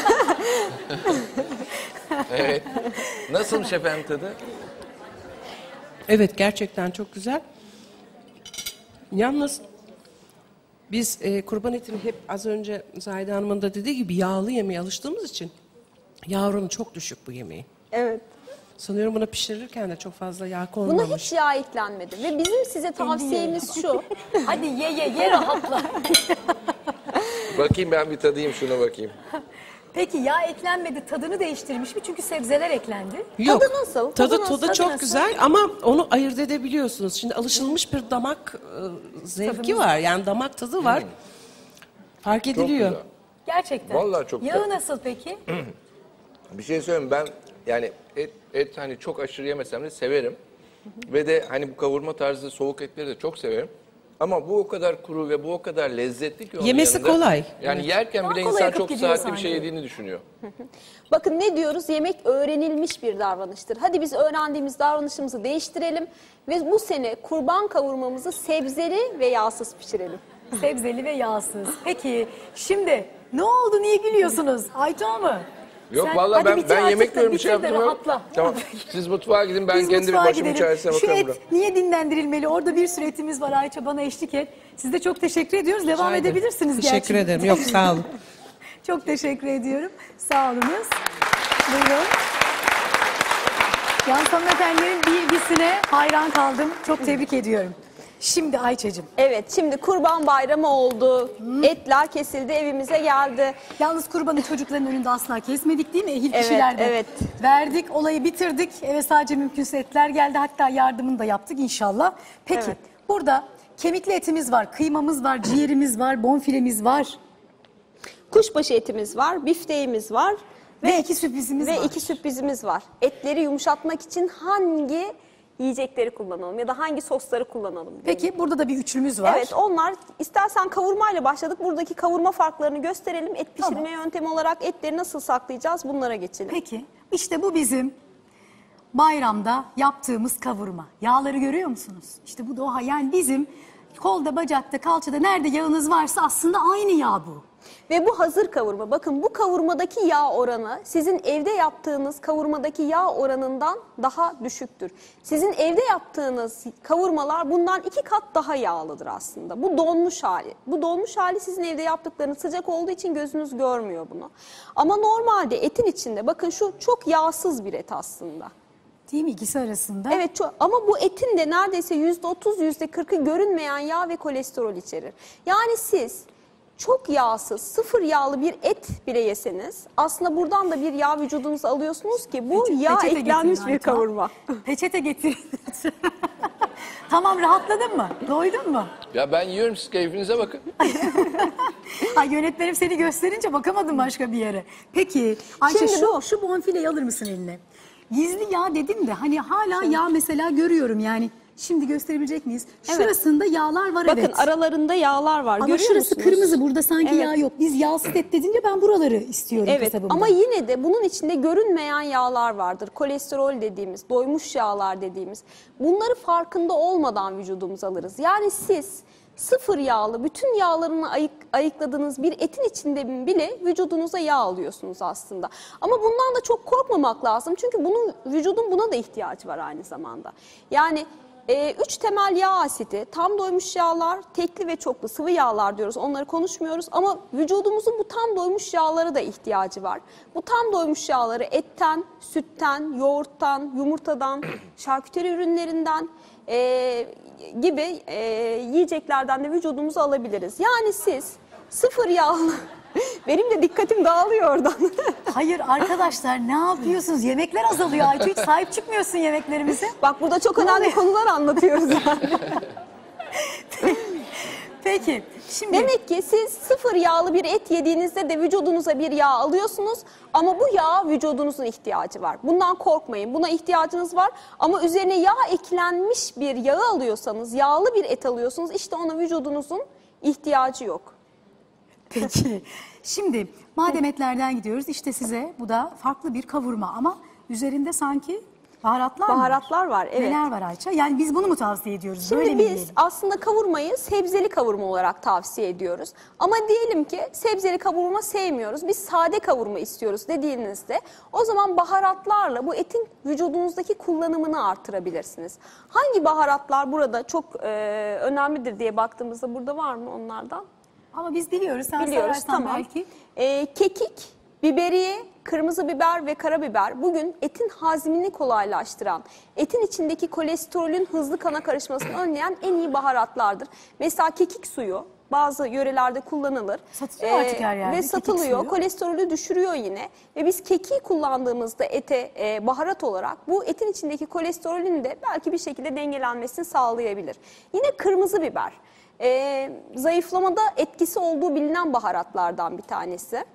Evet. Nasılmış efendim tadı? Evet, gerçekten çok güzel. Yalnız biz kurban etini hep az önce Zahide Hanım'ın da dediği gibi yağlı yemeye alıştığımız için yağ oranı çok düşük bu yemeği. Evet. Sanıyorum buna pişirirken de çok fazla yağ konmamış. Buna hiç yağ eklenmedi ve bizim size tavsiyemiz şu. Hadi ye rahatla. Bakayım ben bir tadayım şuna bakayım. Peki yağ eklenmedi, tadını değiştirmiş mi? Çünkü sebzeler eklendi. Yok. Tadı nasıl? Tadı çok güzel ama onu ayırt edebiliyorsunuz. Şimdi alışılmış bir damak zevki var. Yani damak tadı var. Fark ediliyor. Çok güzel. Gerçekten. Vallahi çok Yağı güzel. nasıl peki? Bir şey söyleyeyim, ben yani et hani çok aşırı yemesem de severim. Ve de hani bu kavurma tarzı soğuk etleri de çok severim. Ama bu o kadar kuru ve bu o kadar lezzetli ki onun Yemesi yanında, kolay. Yani Evet. yerken Daha bile kolay insan akıp çok gidiyor saatli bir sanki. şey yediğini düşünüyor. Bakın ne diyoruz? Yemek öğrenilmiş bir davranıştır. Hadi biz öğrendiğimiz davranışımızı değiştirelim ve bu sene kurban kavurmamızı sebzeli ve yağsız pişirelim. Sebzeli ve yağsız. Peki şimdi ne oldu, niye gülüyorsunuz? Ayto mu? Yok Sen- vallahi hadi bitir ben artık yemek da, diyorum, bir bitir şey de yaptım. rahatla. Tamam, siz mutfağa gidin, ben Biz kendi mutfağa başımın gidelim. çaresine Şu bakarım et burada. niye dinlendirilmeli? Orada bir sürü etimiz var. Ayça bana eşlik et. Siz de çok teşekkür ediyoruz. Devam Rica ederim. edebilirsiniz Teşekkür gerçi. ederim. Yok, sağ olun. Çok teşekkür ediyorum. Sağ olunuz. Buyurun. Yalnız hanımefendilerin bilgisine hayran kaldım. Çok tebrik ediyorum. Şimdi Ayça'cığım. Evet, şimdi Kurban Bayramı oldu. Etler kesildi, evimize geldi. Yalnız kurbanı çocukların önünde asla kesmedik değil mi? Ehil Evet, kişilerde. evet. Verdik, olayı bitirdik. Eve sadece mümkünse etler geldi. Hatta yardımını da yaptık inşallah. Peki Evet. burada kemikli etimiz var, kıymamız var, ciğerimiz var, bonfilemiz var. Kuşbaşı etimiz var, bifteğimiz var. Ve iki sürprizimiz var. Ve iki sürprizimiz var. Etleri yumuşatmak için hangi yiyecekleri kullanalım ya da hangi sosları kullanalım? diyelim. Peki burada da bir üçlümüz var. Evet, onlar istersen kavurmayla başladık. Buradaki kavurma farklarını gösterelim. Et pişirme yöntemi olarak etleri nasıl saklayacağız, bunlara geçelim. Peki işte bu bizim bayramda yaptığımız kavurma. Yağları görüyor musunuz? İşte bu da o yani bizim kolda, bacakta, kalçada nerede yağınız varsa aslında aynı yağ bu. Ve bu hazır kavurma. Bakın bu kavurmadaki yağ oranı sizin evde yaptığınız kavurmadaki yağ oranından daha düşüktür. Sizin evde yaptığınız kavurmalar bundan 2 kat daha yağlıdır aslında. Bu donmuş hali. Bu donmuş hali sizin evde yaptıklarınız sıcak olduğu için gözünüz görmüyor bunu. Ama normalde etin içinde bakın şu çok yağsız bir et aslında. Değil mi ikisi arasında? Evet ama bu etin de neredeyse %30, %40'ı görünmeyen yağ ve kolesterol içerir. Yani siz çok yağsız, sıfır yağlı bir et bile yeseniz aslında buradan da bir yağ vücudunuza alıyorsunuz ki bu yağ peçete eklenmiş getirin bir kavurma. Peçete getirin. Tamam, rahatladın mı? Doydun mu? Ya ben yiyorum, siz keyfinize bakın. Ay, yönetmenim seni gösterince bakamadım başka bir yere. Peki Ayşe Şimdi şu bonfileyi alır mısın eline? Gizli yağ dedim de hani hala yağ mesela görüyorum yani. Şimdi gösterebilecek miyiz? Evet. Şurasında yağlar var, Bakın evet. aralarında yağlar var. Ama görüyor şurası musunuz? kırmızı, burada sanki Evet. yağ yok. Biz yağsız et dedince ben buraları istiyorum Evet kasabımda. ama yine de bunun içinde görünmeyen yağlar vardır. Kolesterol dediğimiz, doymuş yağlar dediğimiz. Bunları farkında olmadan vücudumuza alırız. Yani siz sıfır yağlı, bütün yağlarını ayıkladığınız bir etin içinde bile vücudunuza yağ alıyorsunuz aslında. Ama bundan da çok korkmamak lazım. Çünkü vücudun buna da ihtiyacı var aynı zamanda. Yani 3 temel yağ asidi, tam doymuş yağlar, tekli ve çoklu sıvı yağlar diyoruz. Onları konuşmuyoruz ama vücudumuzun bu tam doymuş yağlara da ihtiyacı var. Bu tam doymuş yağları etten, sütten, yoğurttan, yumurtadan, şarküteri ürünlerinden gibi yiyeceklerden de vücudumuza alabiliriz. Yani siz sıfır yağlı... Benim de dikkatim dağılıyor oradan. Hayır arkadaşlar, ne yapıyorsunuz? Yemekler azalıyor Aytu, hiç sahip çıkmıyorsun yemeklerimize. Bak burada çok önemli konular anlatıyoruz yani. Peki. Şimdi demek ki siz sıfır yağlı bir et yediğinizde de vücudunuza bir yağ alıyorsunuz ama bu yağ vücudunuzun ihtiyacı var. Bundan korkmayın. Buna ihtiyacınız var ama üzerine yağ eklenmiş bir yağı alıyorsanız, yağlı bir et alıyorsunuz, işte ona vücudunuzun ihtiyacı yok. Peki. Şimdi madem etlerden gidiyoruz, işte size bu da farklı bir kavurma ama üzerinde sanki baharatlar var. Evet. Neler var Ayça? Yani biz bunu mu tavsiye ediyoruz? Şimdi Böyle mi biz yiyelim? aslında kavurmayı sebzeli kavurma olarak tavsiye ediyoruz. Ama diyelim ki sebzeli kavurma sevmiyoruz, biz sade kavurma istiyoruz dediğinizde o zaman baharatlarla bu etin vücudunuzdaki kullanımını artırabilirsiniz. Hangi baharatlar burada çok önemlidir diye baktığımızda burada var mı onlardan? Ama biz biliyoruz. Sen Biliyoruz, sayarsan tamam. belki. Kekik, biberiye, kırmızı biber ve karabiber bugün etin hazmini kolaylaştıran, etin içindeki kolesterolün hızlı kana karışmasını önleyen en iyi baharatlardır. Mesela kekik suyu bazı yörelerde kullanılır. Satılıyor artık her yerde. Ve kekik satılıyor. suyu. Kolesterolü düşürüyor yine. Ve biz kekiği kullandığımızda ete baharat olarak bu etin içindeki kolesterolün de belki bir şekilde dengelenmesini sağlayabilir. Yine kırmızı biber. Zayıflamada etkisi olduğu bilinen baharatlardan bir tanesi.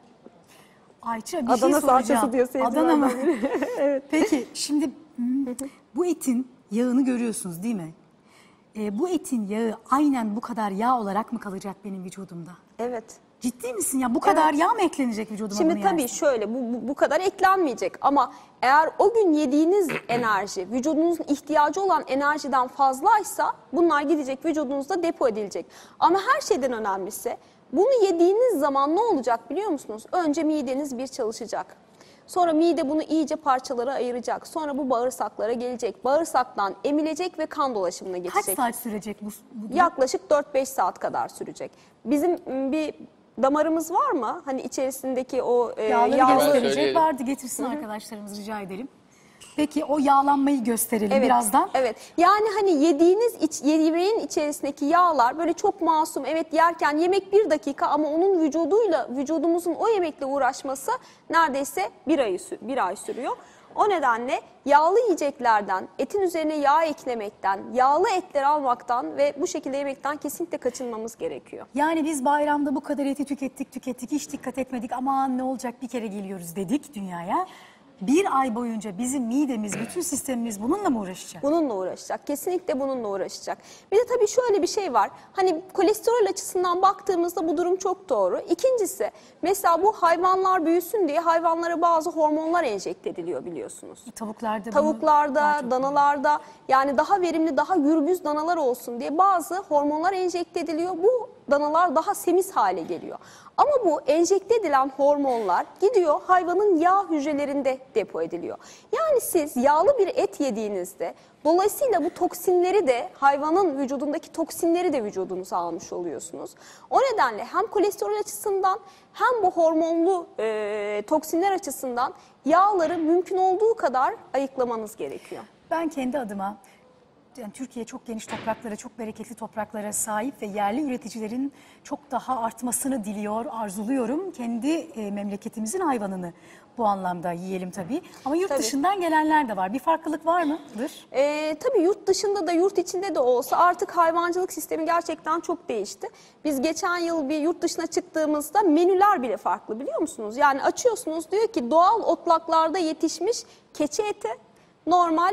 Ayça bir Adana şey soracağım. salçası diyor Adana mı? Evet. Peki şimdi bu etin yağını görüyorsunuz değil mi? Bu etin yağı aynen bu kadar yağ olarak mı kalacak benim vücudumda? Evet. Ciddi misin ya? Bu kadar yağ mı eklenecek vücuduma? Şimdi tabii şöyle bu kadar eklenmeyecek ama eğer o gün yediğiniz enerji vücudunuzun ihtiyacı olan enerjiden fazlaysa bunlar gidecek vücudunuzda depo edilecek. Ama her şeyden önemlisi bunu yediğiniz zaman ne olacak biliyor musunuz? Önce mideniz bir çalışacak. Sonra mide bunu iyice parçalara ayıracak. Sonra bu bağırsaklara gelecek. Bağırsaktan emilecek ve kan dolaşımına geçecek. Kaç saat sürecek bu? Yaklaşık 4-5 saat kadar sürecek. Bizim bir damarımız var mı? Hani içerisindeki o Yağları yağlı... gösterecek vardı. Getirsin arkadaşlarımız, rica edelim. Peki o yağlanmayı gösterelim Evet, birazdan. Evet. Yani hani yediğiniz yemeğin içerisindeki yağlar böyle çok masum. Evet, yerken yemek 1 dakika ama onun vücudumuzun o yemekle uğraşması neredeyse bir ay sürüyor. O nedenle yağlı yiyeceklerden, etin üzerine yağ eklemekten, yağlı etler almaktan ve bu şekilde yemekten kesinlikle kaçınmamız gerekiyor. Yani biz bayramda bu kadar eti tükettik, hiç dikkat etmedik. Aman ne olacak, bir kere geliyoruz dedik dünyaya. 1 ay boyunca bizim midemiz, bütün sistemimiz bununla mı uğraşacak? Bununla uğraşacak. Kesinlikle bununla uğraşacak. Bir de tabii şöyle bir şey var. Hani kolesterol açısından baktığımızda bu durum çok doğru. İkincisi, mesela bu hayvanlar büyüsün diye hayvanlara bazı hormonlar enjekte ediliyor biliyorsunuz. Tavuklarda, danalarda, yani daha verimli, daha gürbüz danalar olsun diye bazı hormonlar enjekte ediliyor. Bu danalar daha semiz hale geliyor. Ama bu enjekte edilen hormonlar gidiyor hayvanın yağ hücrelerinde depo ediliyor. Yani siz yağlı bir et yediğinizde dolayısıyla bu toksinleri de, hayvanın vücudundaki toksinleri de vücudunuza almış oluyorsunuz. O nedenle hem kolesterol açısından hem bu hormonlu toksinler açısından yağları mümkün olduğu kadar ayıklamanız gerekiyor. Ben kendi adıma, yani Türkiye çok geniş topraklara, çok bereketli topraklara sahip ve yerli üreticilerin çok daha artmasını diliyor, arzuluyorum. Kendi memleketimizin hayvanını bu anlamda yiyelim tabii. Ama yurt dışından gelenler de var. Bir farklılık var mıdır? Tabii yurt dışında da yurt içinde de olsa artık hayvancılık sistemi gerçekten çok değişti. Biz geçen yıl bir yurt dışına çıktığımızda menüler bile farklı, biliyor musunuz? Yani açıyorsunuz, diyor ki doğal otlaklarda yetişmiş keçi eti, normal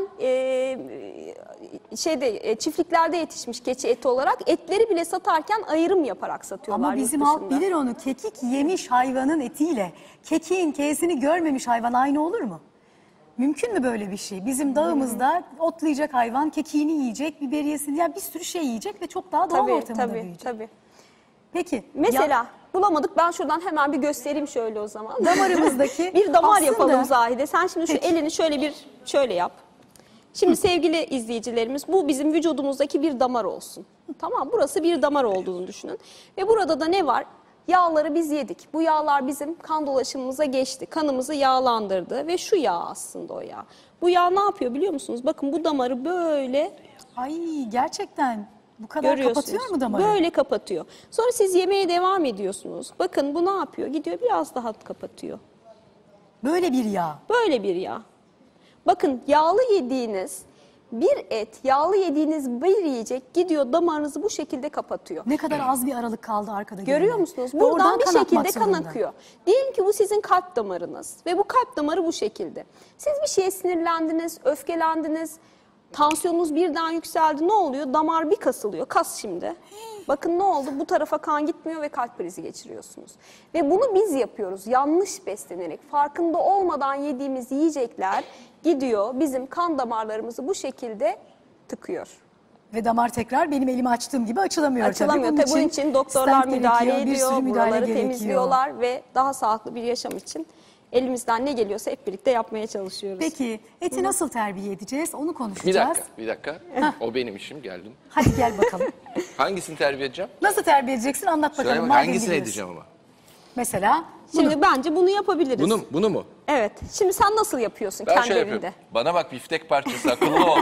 çiftliklerde yetişmiş keçi eti olarak etleri bile satarken ayrım yaparak satıyorlar. Ama bizim halk bilir onu. Kekik yemiş hayvanın etiyle kekiğin K'sini görmemiş hayvan aynı olur mu? Mümkün mü böyle bir şey? Bizim dağımızda otlayacak hayvan kekiğini yiyecek, biberiyesini, yani bir sürü şey yiyecek ve çok daha doğal ortamında büyüyecek. Tabii. Peki. Mesela bulamadık, ben şuradan hemen bir göstereyim şöyle o zaman. Damarımızdaki bir damar aslında yapalım Zahide. Sen şimdi şu elini şöyle yap. Şimdi sevgili izleyicilerimiz, bu bizim vücudumuzdaki bir damar olsun. Tamam, burası bir damar olduğunu düşünün. Ve burada da ne var? Yağları biz yedik. Bu yağlar bizim kan dolaşımımıza geçti. Kanımızı yağlandırdı ve şu yağ aslında o yağ. Bu yağ ne yapıyor biliyor musunuz? Bakın bu damarı böyle... Ay gerçekten bu kadar kapatıyor mu damarı? Böyle kapatıyor. Sonra siz yemeğe devam ediyorsunuz. Bakın bu ne yapıyor? Gidiyor biraz daha kapatıyor. Böyle bir yağ. Böyle bir yağ. Bakın yağlı yediğiniz bir et, yağlı yediğiniz bir yiyecek gidiyor damarınızı bu şekilde kapatıyor. Ne kadar az bir aralık kaldı arkada. Görüyor musunuz? Buradan bir şekilde kan akıyor. Diyelim ki bu sizin kalp damarınız ve bu kalp damarı bu şekilde. Siz bir şeye sinirlendiniz, öfkelendiniz, tansiyonunuz birden yükseldi. Ne oluyor? Damar bir kasılıyor. Kas şimdi. Bakın ne oldu? Bu tarafa kan gitmiyor ve kalp krizi geçiriyorsunuz. Ve bunu biz yapıyoruz. Yanlış beslenerek, farkında olmadan yediğimiz yiyecekler gidiyor bizim kan damarlarımızı bu şekilde tıkıyor. Ve damar tekrar benim elimi açtığım gibi açılamıyor. Açılamıyor. Tabii bunun için doktorlar müdahale ediyor, buraları temizliyorlar ve daha sağlıklı bir yaşam için elimizden ne geliyorsa hep birlikte yapmaya çalışıyoruz. Peki eti nasıl terbiye edeceğiz onu konuşacağız. Bir dakika. O benim işim, geldim. Hadi gel bakalım. Hangisini terbiye edeceğim? Nasıl terbiye edeceksin anlat bakalım. Söyle, hangisini edeceğim ama? Mesela Şimdi bence bunu yapabiliriz. Bunu mu? Evet. Şimdi sen nasıl yapıyorsun kendi evinde? Yapıyorum. Bana bak, biftek parçası, akıllı ol.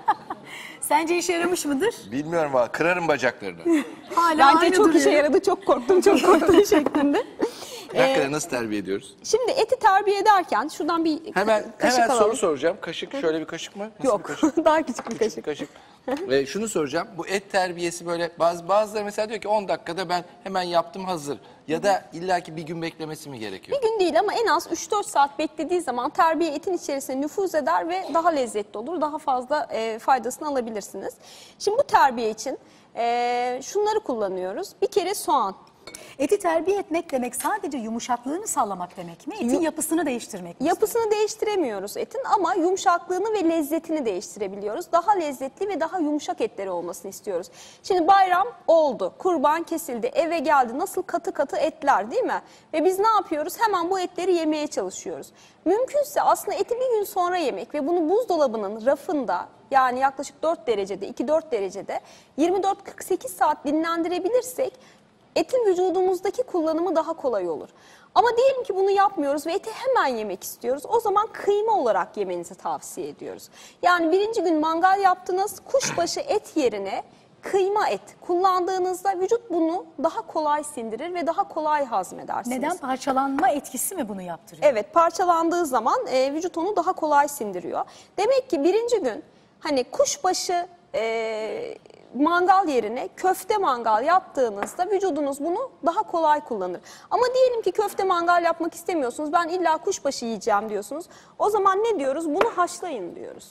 Sence işe yaramış mıdır? Bilmiyorum valla, kırarım bacaklarını. Bence çok işe yaradı, çok korktum şeklinde. Bir dakika, nasıl terbiye ediyoruz? Şimdi eti terbiye ederken şuradan bir hemen alalım. soru soracağım. Kaşık, şöyle bir kaşık mı? Nasıl Yok, bir kaşık? daha küçük bir kaşık. Ve şunu soracağım, bu et terbiyesi böyle bazıları mesela diyor ki 10 dakikada ben hemen yaptım hazır. Ya da illaki bir gün beklemesi mi gerekiyor? Bir gün değil ama en az 3-4 saat beklediği zaman terbiye etin içerisine nüfuz eder ve daha lezzetli olur. Daha fazla faydasını alabilirsiniz. Şimdi bu terbiye için şunları kullanıyoruz. Bir kere soğan. Eti terbiye etmek demek sadece yumuşaklığını sağlamak demek mi? Etin yapısını değiştirmek mi? Yapısını değiştiremiyoruz etin ama yumuşaklığını ve lezzetini değiştirebiliyoruz. Daha lezzetli ve daha yumuşak etleri olmasını istiyoruz. Şimdi bayram oldu, kurban kesildi, eve geldi, nasıl katı katı etler değil mi? Ve biz ne yapıyoruz? Hemen bu etleri yemeye çalışıyoruz. Mümkünse aslında eti bir gün sonra yemek ve bunu buzdolabının rafında, yani yaklaşık 4 derecede, 2-4 derecede 24-48 saat dinlendirebilirsek etin vücudumuzdaki kullanımı daha kolay olur. Ama diyelim ki bunu yapmıyoruz ve eti hemen yemek istiyoruz. O zaman kıyma olarak yemenizi tavsiye ediyoruz. Yani birinci gün mangal yaptınız, kuşbaşı et yerine kıyma et kullandığınızda vücut bunu daha kolay sindirir ve daha kolay hazmedersiniz. Neden? Parçalanma etkisi mi bunu yaptırıyor? Evet, parçalandığı zaman vücut onu daha kolay sindiriyor. Demek ki birinci gün hani kuşbaşı mangal yerine köfte mangal yaptığınızda vücudunuz bunu daha kolay kullanır. Ama diyelim ki köfte mangal yapmak istemiyorsunuz, ben illa kuşbaşı yiyeceğim diyorsunuz. O zaman ne diyoruz? Bunu haşlayın diyoruz.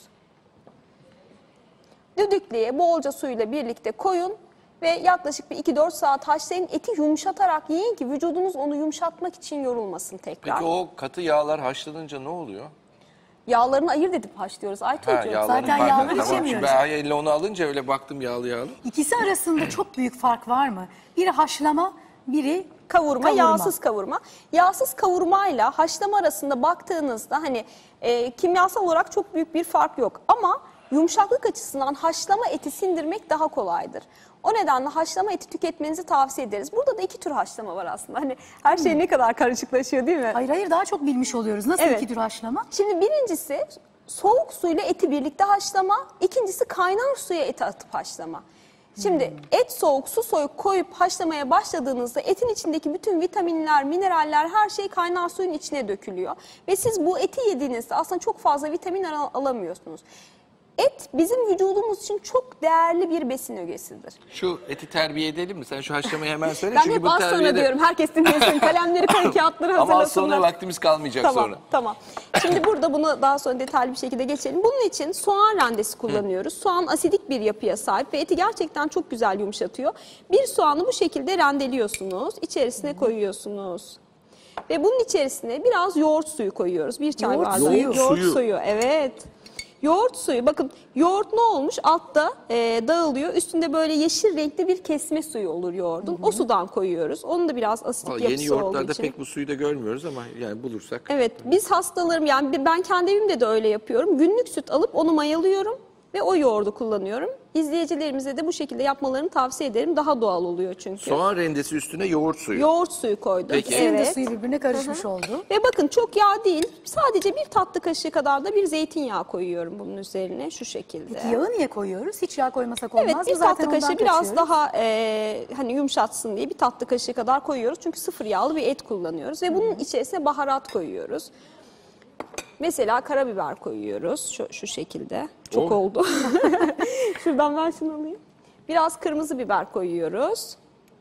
Düdüklüye bolca suyla birlikte koyun ve yaklaşık bir 2-4 saat haşlayın. Eti yumuşatarak yiyin ki vücudunuz onu yumuşatmak için yorulmasın tekrar. Peki o katı yağlar haşlanınca ne oluyor? Yağlarını ayırt edip haşlıyoruz Aytuğcuğum. Zaten yağlı içemiyoruz. Ben elle onu alınca öyle baktım yağlı. İkisi arasında çok büyük fark var mı? Biri haşlama, biri kavurma, yağsız kavurma. Yağsız kavurmayla haşlama arasında baktığınızda hani kimyasal olarak çok büyük bir fark yok. Ama yumuşaklık açısından haşlama eti sindirmek daha kolaydır. O nedenle haşlama eti tüketmenizi tavsiye ederiz. Burada da 2 tür haşlama var aslında. Hani her şey ne kadar karışıklaşıyor değil mi? Hayır daha çok bilmiş oluyoruz. Nasıl Evet. 2 tür haşlama? Şimdi birincisi soğuk suyla eti birlikte haşlama. İkincisi kaynar suya eti atıp haşlama. Şimdi et soğuk, su soğuk koyup haşlamaya başladığınızda etin içindeki bütün vitaminler, mineraller her şey kaynar suyun içine dökülüyor. Ve siz bu eti yediğinizde aslında çok fazla vitamin alamıyorsunuz. Et bizim vücudumuz için çok değerli bir besin ögesidir. Şu eti terbiye edelim mi? Sen şu haşlamayı hemen söyle. Ben çünkü hep bu az sonra terbiyede- diyorum. Herkes dinlesin. Kalemleri koy, kağıtları Ama az hazırlasınlar. sonra vaktimiz kalmayacak Tamam, sonra. tamam. Şimdi burada bunu daha sonra detaylı bir şekilde geçelim. Bunun için soğan rendesi kullanıyoruz. Soğan asidik bir yapıya sahip ve eti gerçekten çok güzel yumuşatıyor. Bir soğanı bu şekilde rendeliyorsunuz. İçerisine koyuyorsunuz. Ve bunun içerisine biraz yoğurt suyu koyuyoruz. Bir çay bardağı yoğurt suyu. Evet. Yoğurt suyu, bakın yoğurt ne olmuş? Altta dağılıyor. Üstünde böyle yeşil renkli bir kesme suyu olur yoğurdun. O sudan koyuyoruz. Onun da biraz asitik yapısı Yeni olduğu yoğurtlarda için. pek bu suyu da görmüyoruz ama yani bulursak. Evet, biz hastalarım, yani ben kendi evimde de öyle yapıyorum. Günlük süt alıp onu mayalıyorum ve o yoğurdu kullanıyorum. İzleyicilerimize de bu şekilde yapmalarını tavsiye ederim. Daha doğal oluyor çünkü. Soğan rendesi üstüne yoğurt suyu. Yoğurt suyu koydum. Peki. İkisinin de suyu birbirine karışmış Hı hı. oldu. Ve bakın çok yağ değil, sadece 1 tatlı kaşığı kadar da bir zeytinyağı koyuyorum bunun üzerine şu şekilde. Peki yağı niye koyuyoruz? Hiç yağ koymasak olmaz Evet, mı? bir Zaten tatlı ondan kaşığı biraz kaçıyoruz. daha hani yumuşatsın diye 1 tatlı kaşığı kadar koyuyoruz. Çünkü 0 yağlı bir et kullanıyoruz ve bunun içerisine baharat koyuyoruz. Mesela karabiber koyuyoruz şu şekilde. Çok oldu. Şuradan ben şunu alayım. Biraz kırmızı biber koyuyoruz.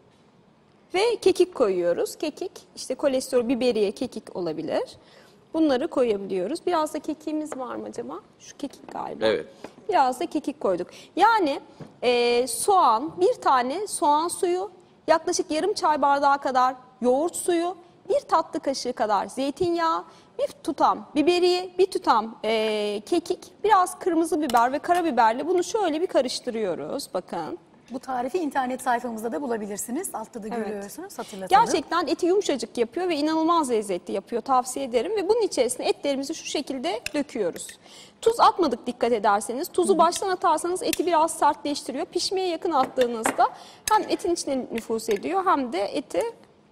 Ve kekik koyuyoruz. Kekik işte kolesterol, biberiye, kekik olabilir. Bunları koyabiliyoruz. Biraz da kekiğimiz var mı acaba? Şu kekik galiba. Evet. Biraz da kekik koyduk. Yani soğan, 1 tane soğan suyu, yaklaşık yarım çay bardağı kadar yoğurt suyu, 1 tatlı kaşığı kadar zeytinyağı, 1 tutam biberiye, 1 tutam kekik, biraz kırmızı biber ve karabiberle bunu şöyle bir karıştırıyoruz. Bakın. Bu tarifi internet sayfamızda da bulabilirsiniz. Altta da Evet. görüyorsunuz. Hatırlatalım. Gerçekten eti yumuşacık yapıyor ve inanılmaz lezzetli yapıyor. Tavsiye ederim. Ve bunun içerisine etlerimizi şu şekilde döküyoruz. Tuz atmadık dikkat ederseniz. Tuzu baştan atarsanız eti biraz sertleştiriyor. Pişmeye yakın attığınızda hem etin içine nüfuz ediyor hem de eti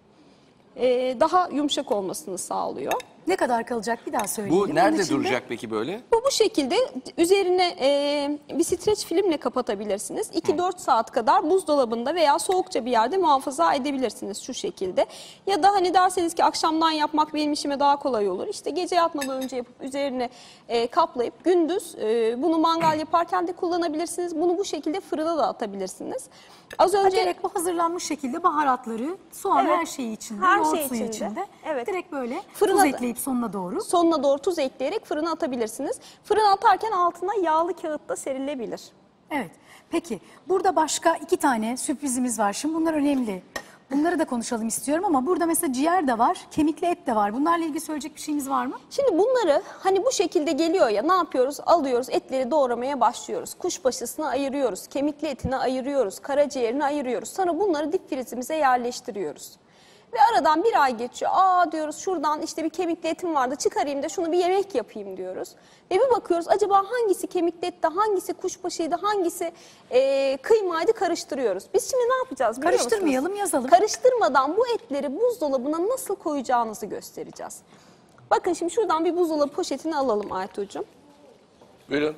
daha yumuşak olmasını sağlıyor. Ne kadar kalacak bir daha söyleyelim. Bu Bunun nerede içinde- duracak peki böyle? Bu şekilde üzerine bir streç filmle kapatabilirsiniz. 2-4 saat kadar buzdolabında veya soğukça bir yerde muhafaza edebilirsiniz şu şekilde. Ya da hani derseniz ki akşamdan yapmak benim işime daha kolay olur. İşte gece yatmadan önce yapıp üzerine kaplayıp gündüz bunu mangal yaparken de kullanabilirsiniz. Bunu bu şekilde fırına da atabilirsiniz. Az önce Direkt bu hazırlanmış şekilde baharatları, soğan Evet, her şeyi içinde, her yoğurt şey suyu içinde. içinde. Evet. Direkt böyle Fırına tuz da- ekleyip sonuna doğru. sonuna doğru tuz ekleyerek fırına atabilirsiniz. Fırına atarken altına yağlı kağıt da serilebilir. Evet. Peki burada başka 2 tane sürprizimiz var. Şimdi bunlar önemli. Bunları da konuşalım istiyorum ama burada mesela ciğer de var, kemikli et de var. Bunlarla ilgili söyleyecek bir şeyiniz var mı? Şimdi bunları hani bu şekilde geliyor ya, ne yapıyoruz? Alıyoruz, etleri doğramaya başlıyoruz. Kuşbaşısını ayırıyoruz, kemikli etini ayırıyoruz, karaciğerini ayırıyoruz. Sonra bunları dip frizimize yerleştiriyoruz. Ve aradan bir ay geçiyor. Aa diyoruz, şuradan işte bir kemikli etim vardı, çıkarayım da şunu bir yemek yapayım diyoruz. Ve bir bakıyoruz, acaba hangisi kemikli etti, hangisi kuşbaşıydı, hangisi kıymaydı, karıştırıyoruz. Biz şimdi ne yapacağız biliyor musunuz? Karıştırmayalım, yazalım. Karıştırmadan bu etleri buzdolabına nasıl koyacağınızı göstereceğiz. Bakın şimdi şuradan bir buzdolabı poşetini alalım Aytuğcuğum. Buyurun.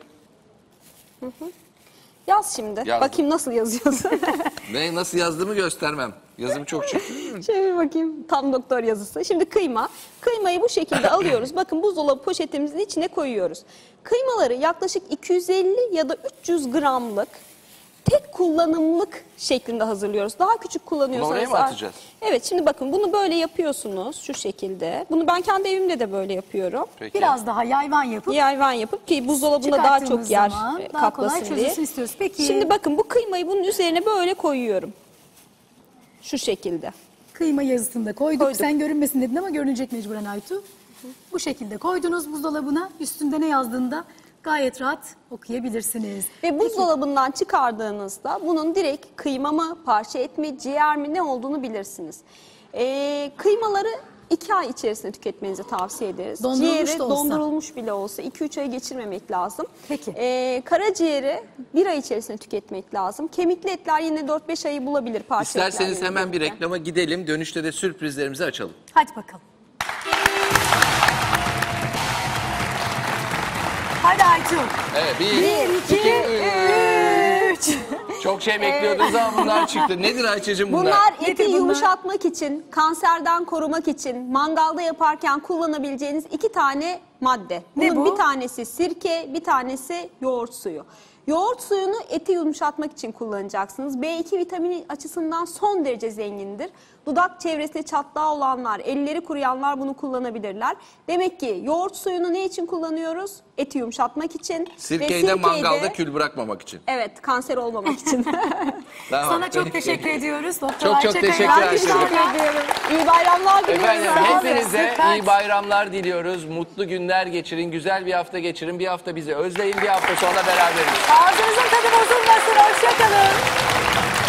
Yaz şimdi. Yazdım. Bakayım nasıl yazıyorsun. Ben nasıl yazdığımı göstermem. Yazım çok çıktı. Şöyle bir bakayım, tam doktor yazısı. Şimdi kıyma. Kıymayı bu şekilde alıyoruz. Bakın buzdolabı poşetimizin içine koyuyoruz. Kıymaları yaklaşık 250 ya da 300 gramlık tek kullanımlık şeklinde hazırlıyoruz. Daha küçük kullanıyorsanız... Bunu oraya mı atacağız? Evet, şimdi bakın bunu böyle yapıyorsunuz şu şekilde. Bunu ben kendi evimde de böyle yapıyorum. Peki. Biraz daha yayvan yapıp Yayvan yapıp ki buzdolabında daha çok çıkarttığımız yer zaman daha kolay kaplasın diye. çözülsün istiyoruz. Peki. Şimdi bakın bu kıymayı bunun üzerine böyle koyuyorum. Şu şekilde. Kıyma yazısını da koyduk. Koyduk. Sen görünmesin dedin ama görünecek mecburen Aytu. Bu şekilde koydunuz buzdolabına. Üstünde ne yazdığında gayet rahat okuyabilirsiniz. Ve buzdolabından çıkardığınızda bunun direkt kıyma mı, parça et mi, ciğer mi ne olduğunu bilirsiniz. Kıymaları 2 ay içerisinde tüketmenizi tavsiye ederiz. Dondurulmuş Ciğeri da olsa. dondurulmuş bile olsa 2-3 ay geçirmemek lazım. Peki. Karaciğeri 1 ay içerisinde tüketmek lazım. Kemikli etler yine 4-5 ayı bulabilir parça İsterseniz etler hemen bir birlikte. reklama gidelim. Dönüşte de sürprizlerimizi açalım. Hadi bakalım. Hadi Aytu. Evet, 1, 2, 3. Çok şey bekliyordunuz ama bunlar çıktı. Nedir Ayça'cığım bunlar? Bunlar eti Nedir bunlar? yumuşatmak için, kanserden korumak için, mangalda yaparken kullanabileceğiniz 2 tane madde. Ne Bunun bu? bir tanesi sirke, bir tanesi yoğurt suyu. Yoğurt suyunu eti yumuşatmak için kullanacaksınız. B2 vitamini açısından son derece zengindir. Dudak çevresinde çatlağı olanlar, elleri kuruyanlar bunu kullanabilirler. Demek ki yoğurt suyunu ne için kullanıyoruz? Eti yumuşatmak için. Sirkeyi de mangalda kül bırakmamak için. Evet, kanser olmamak için. Tamam. Sana çok teşekkür ediyoruz. Doktor Çok Ayça teşekkür Kaya. ederim. Teşekkür ediyorum. İyi bayramlar diliyorum. Efendim Sağ olun. hepinize Süper. iyi bayramlar diliyoruz. Mutlu günler geçirin. Güzel bir hafta geçirin. Bir hafta bizi özleyin. Bir hafta sonra beraberiz. Ağzınızın tadı bozulmasın. Hoşça kalın.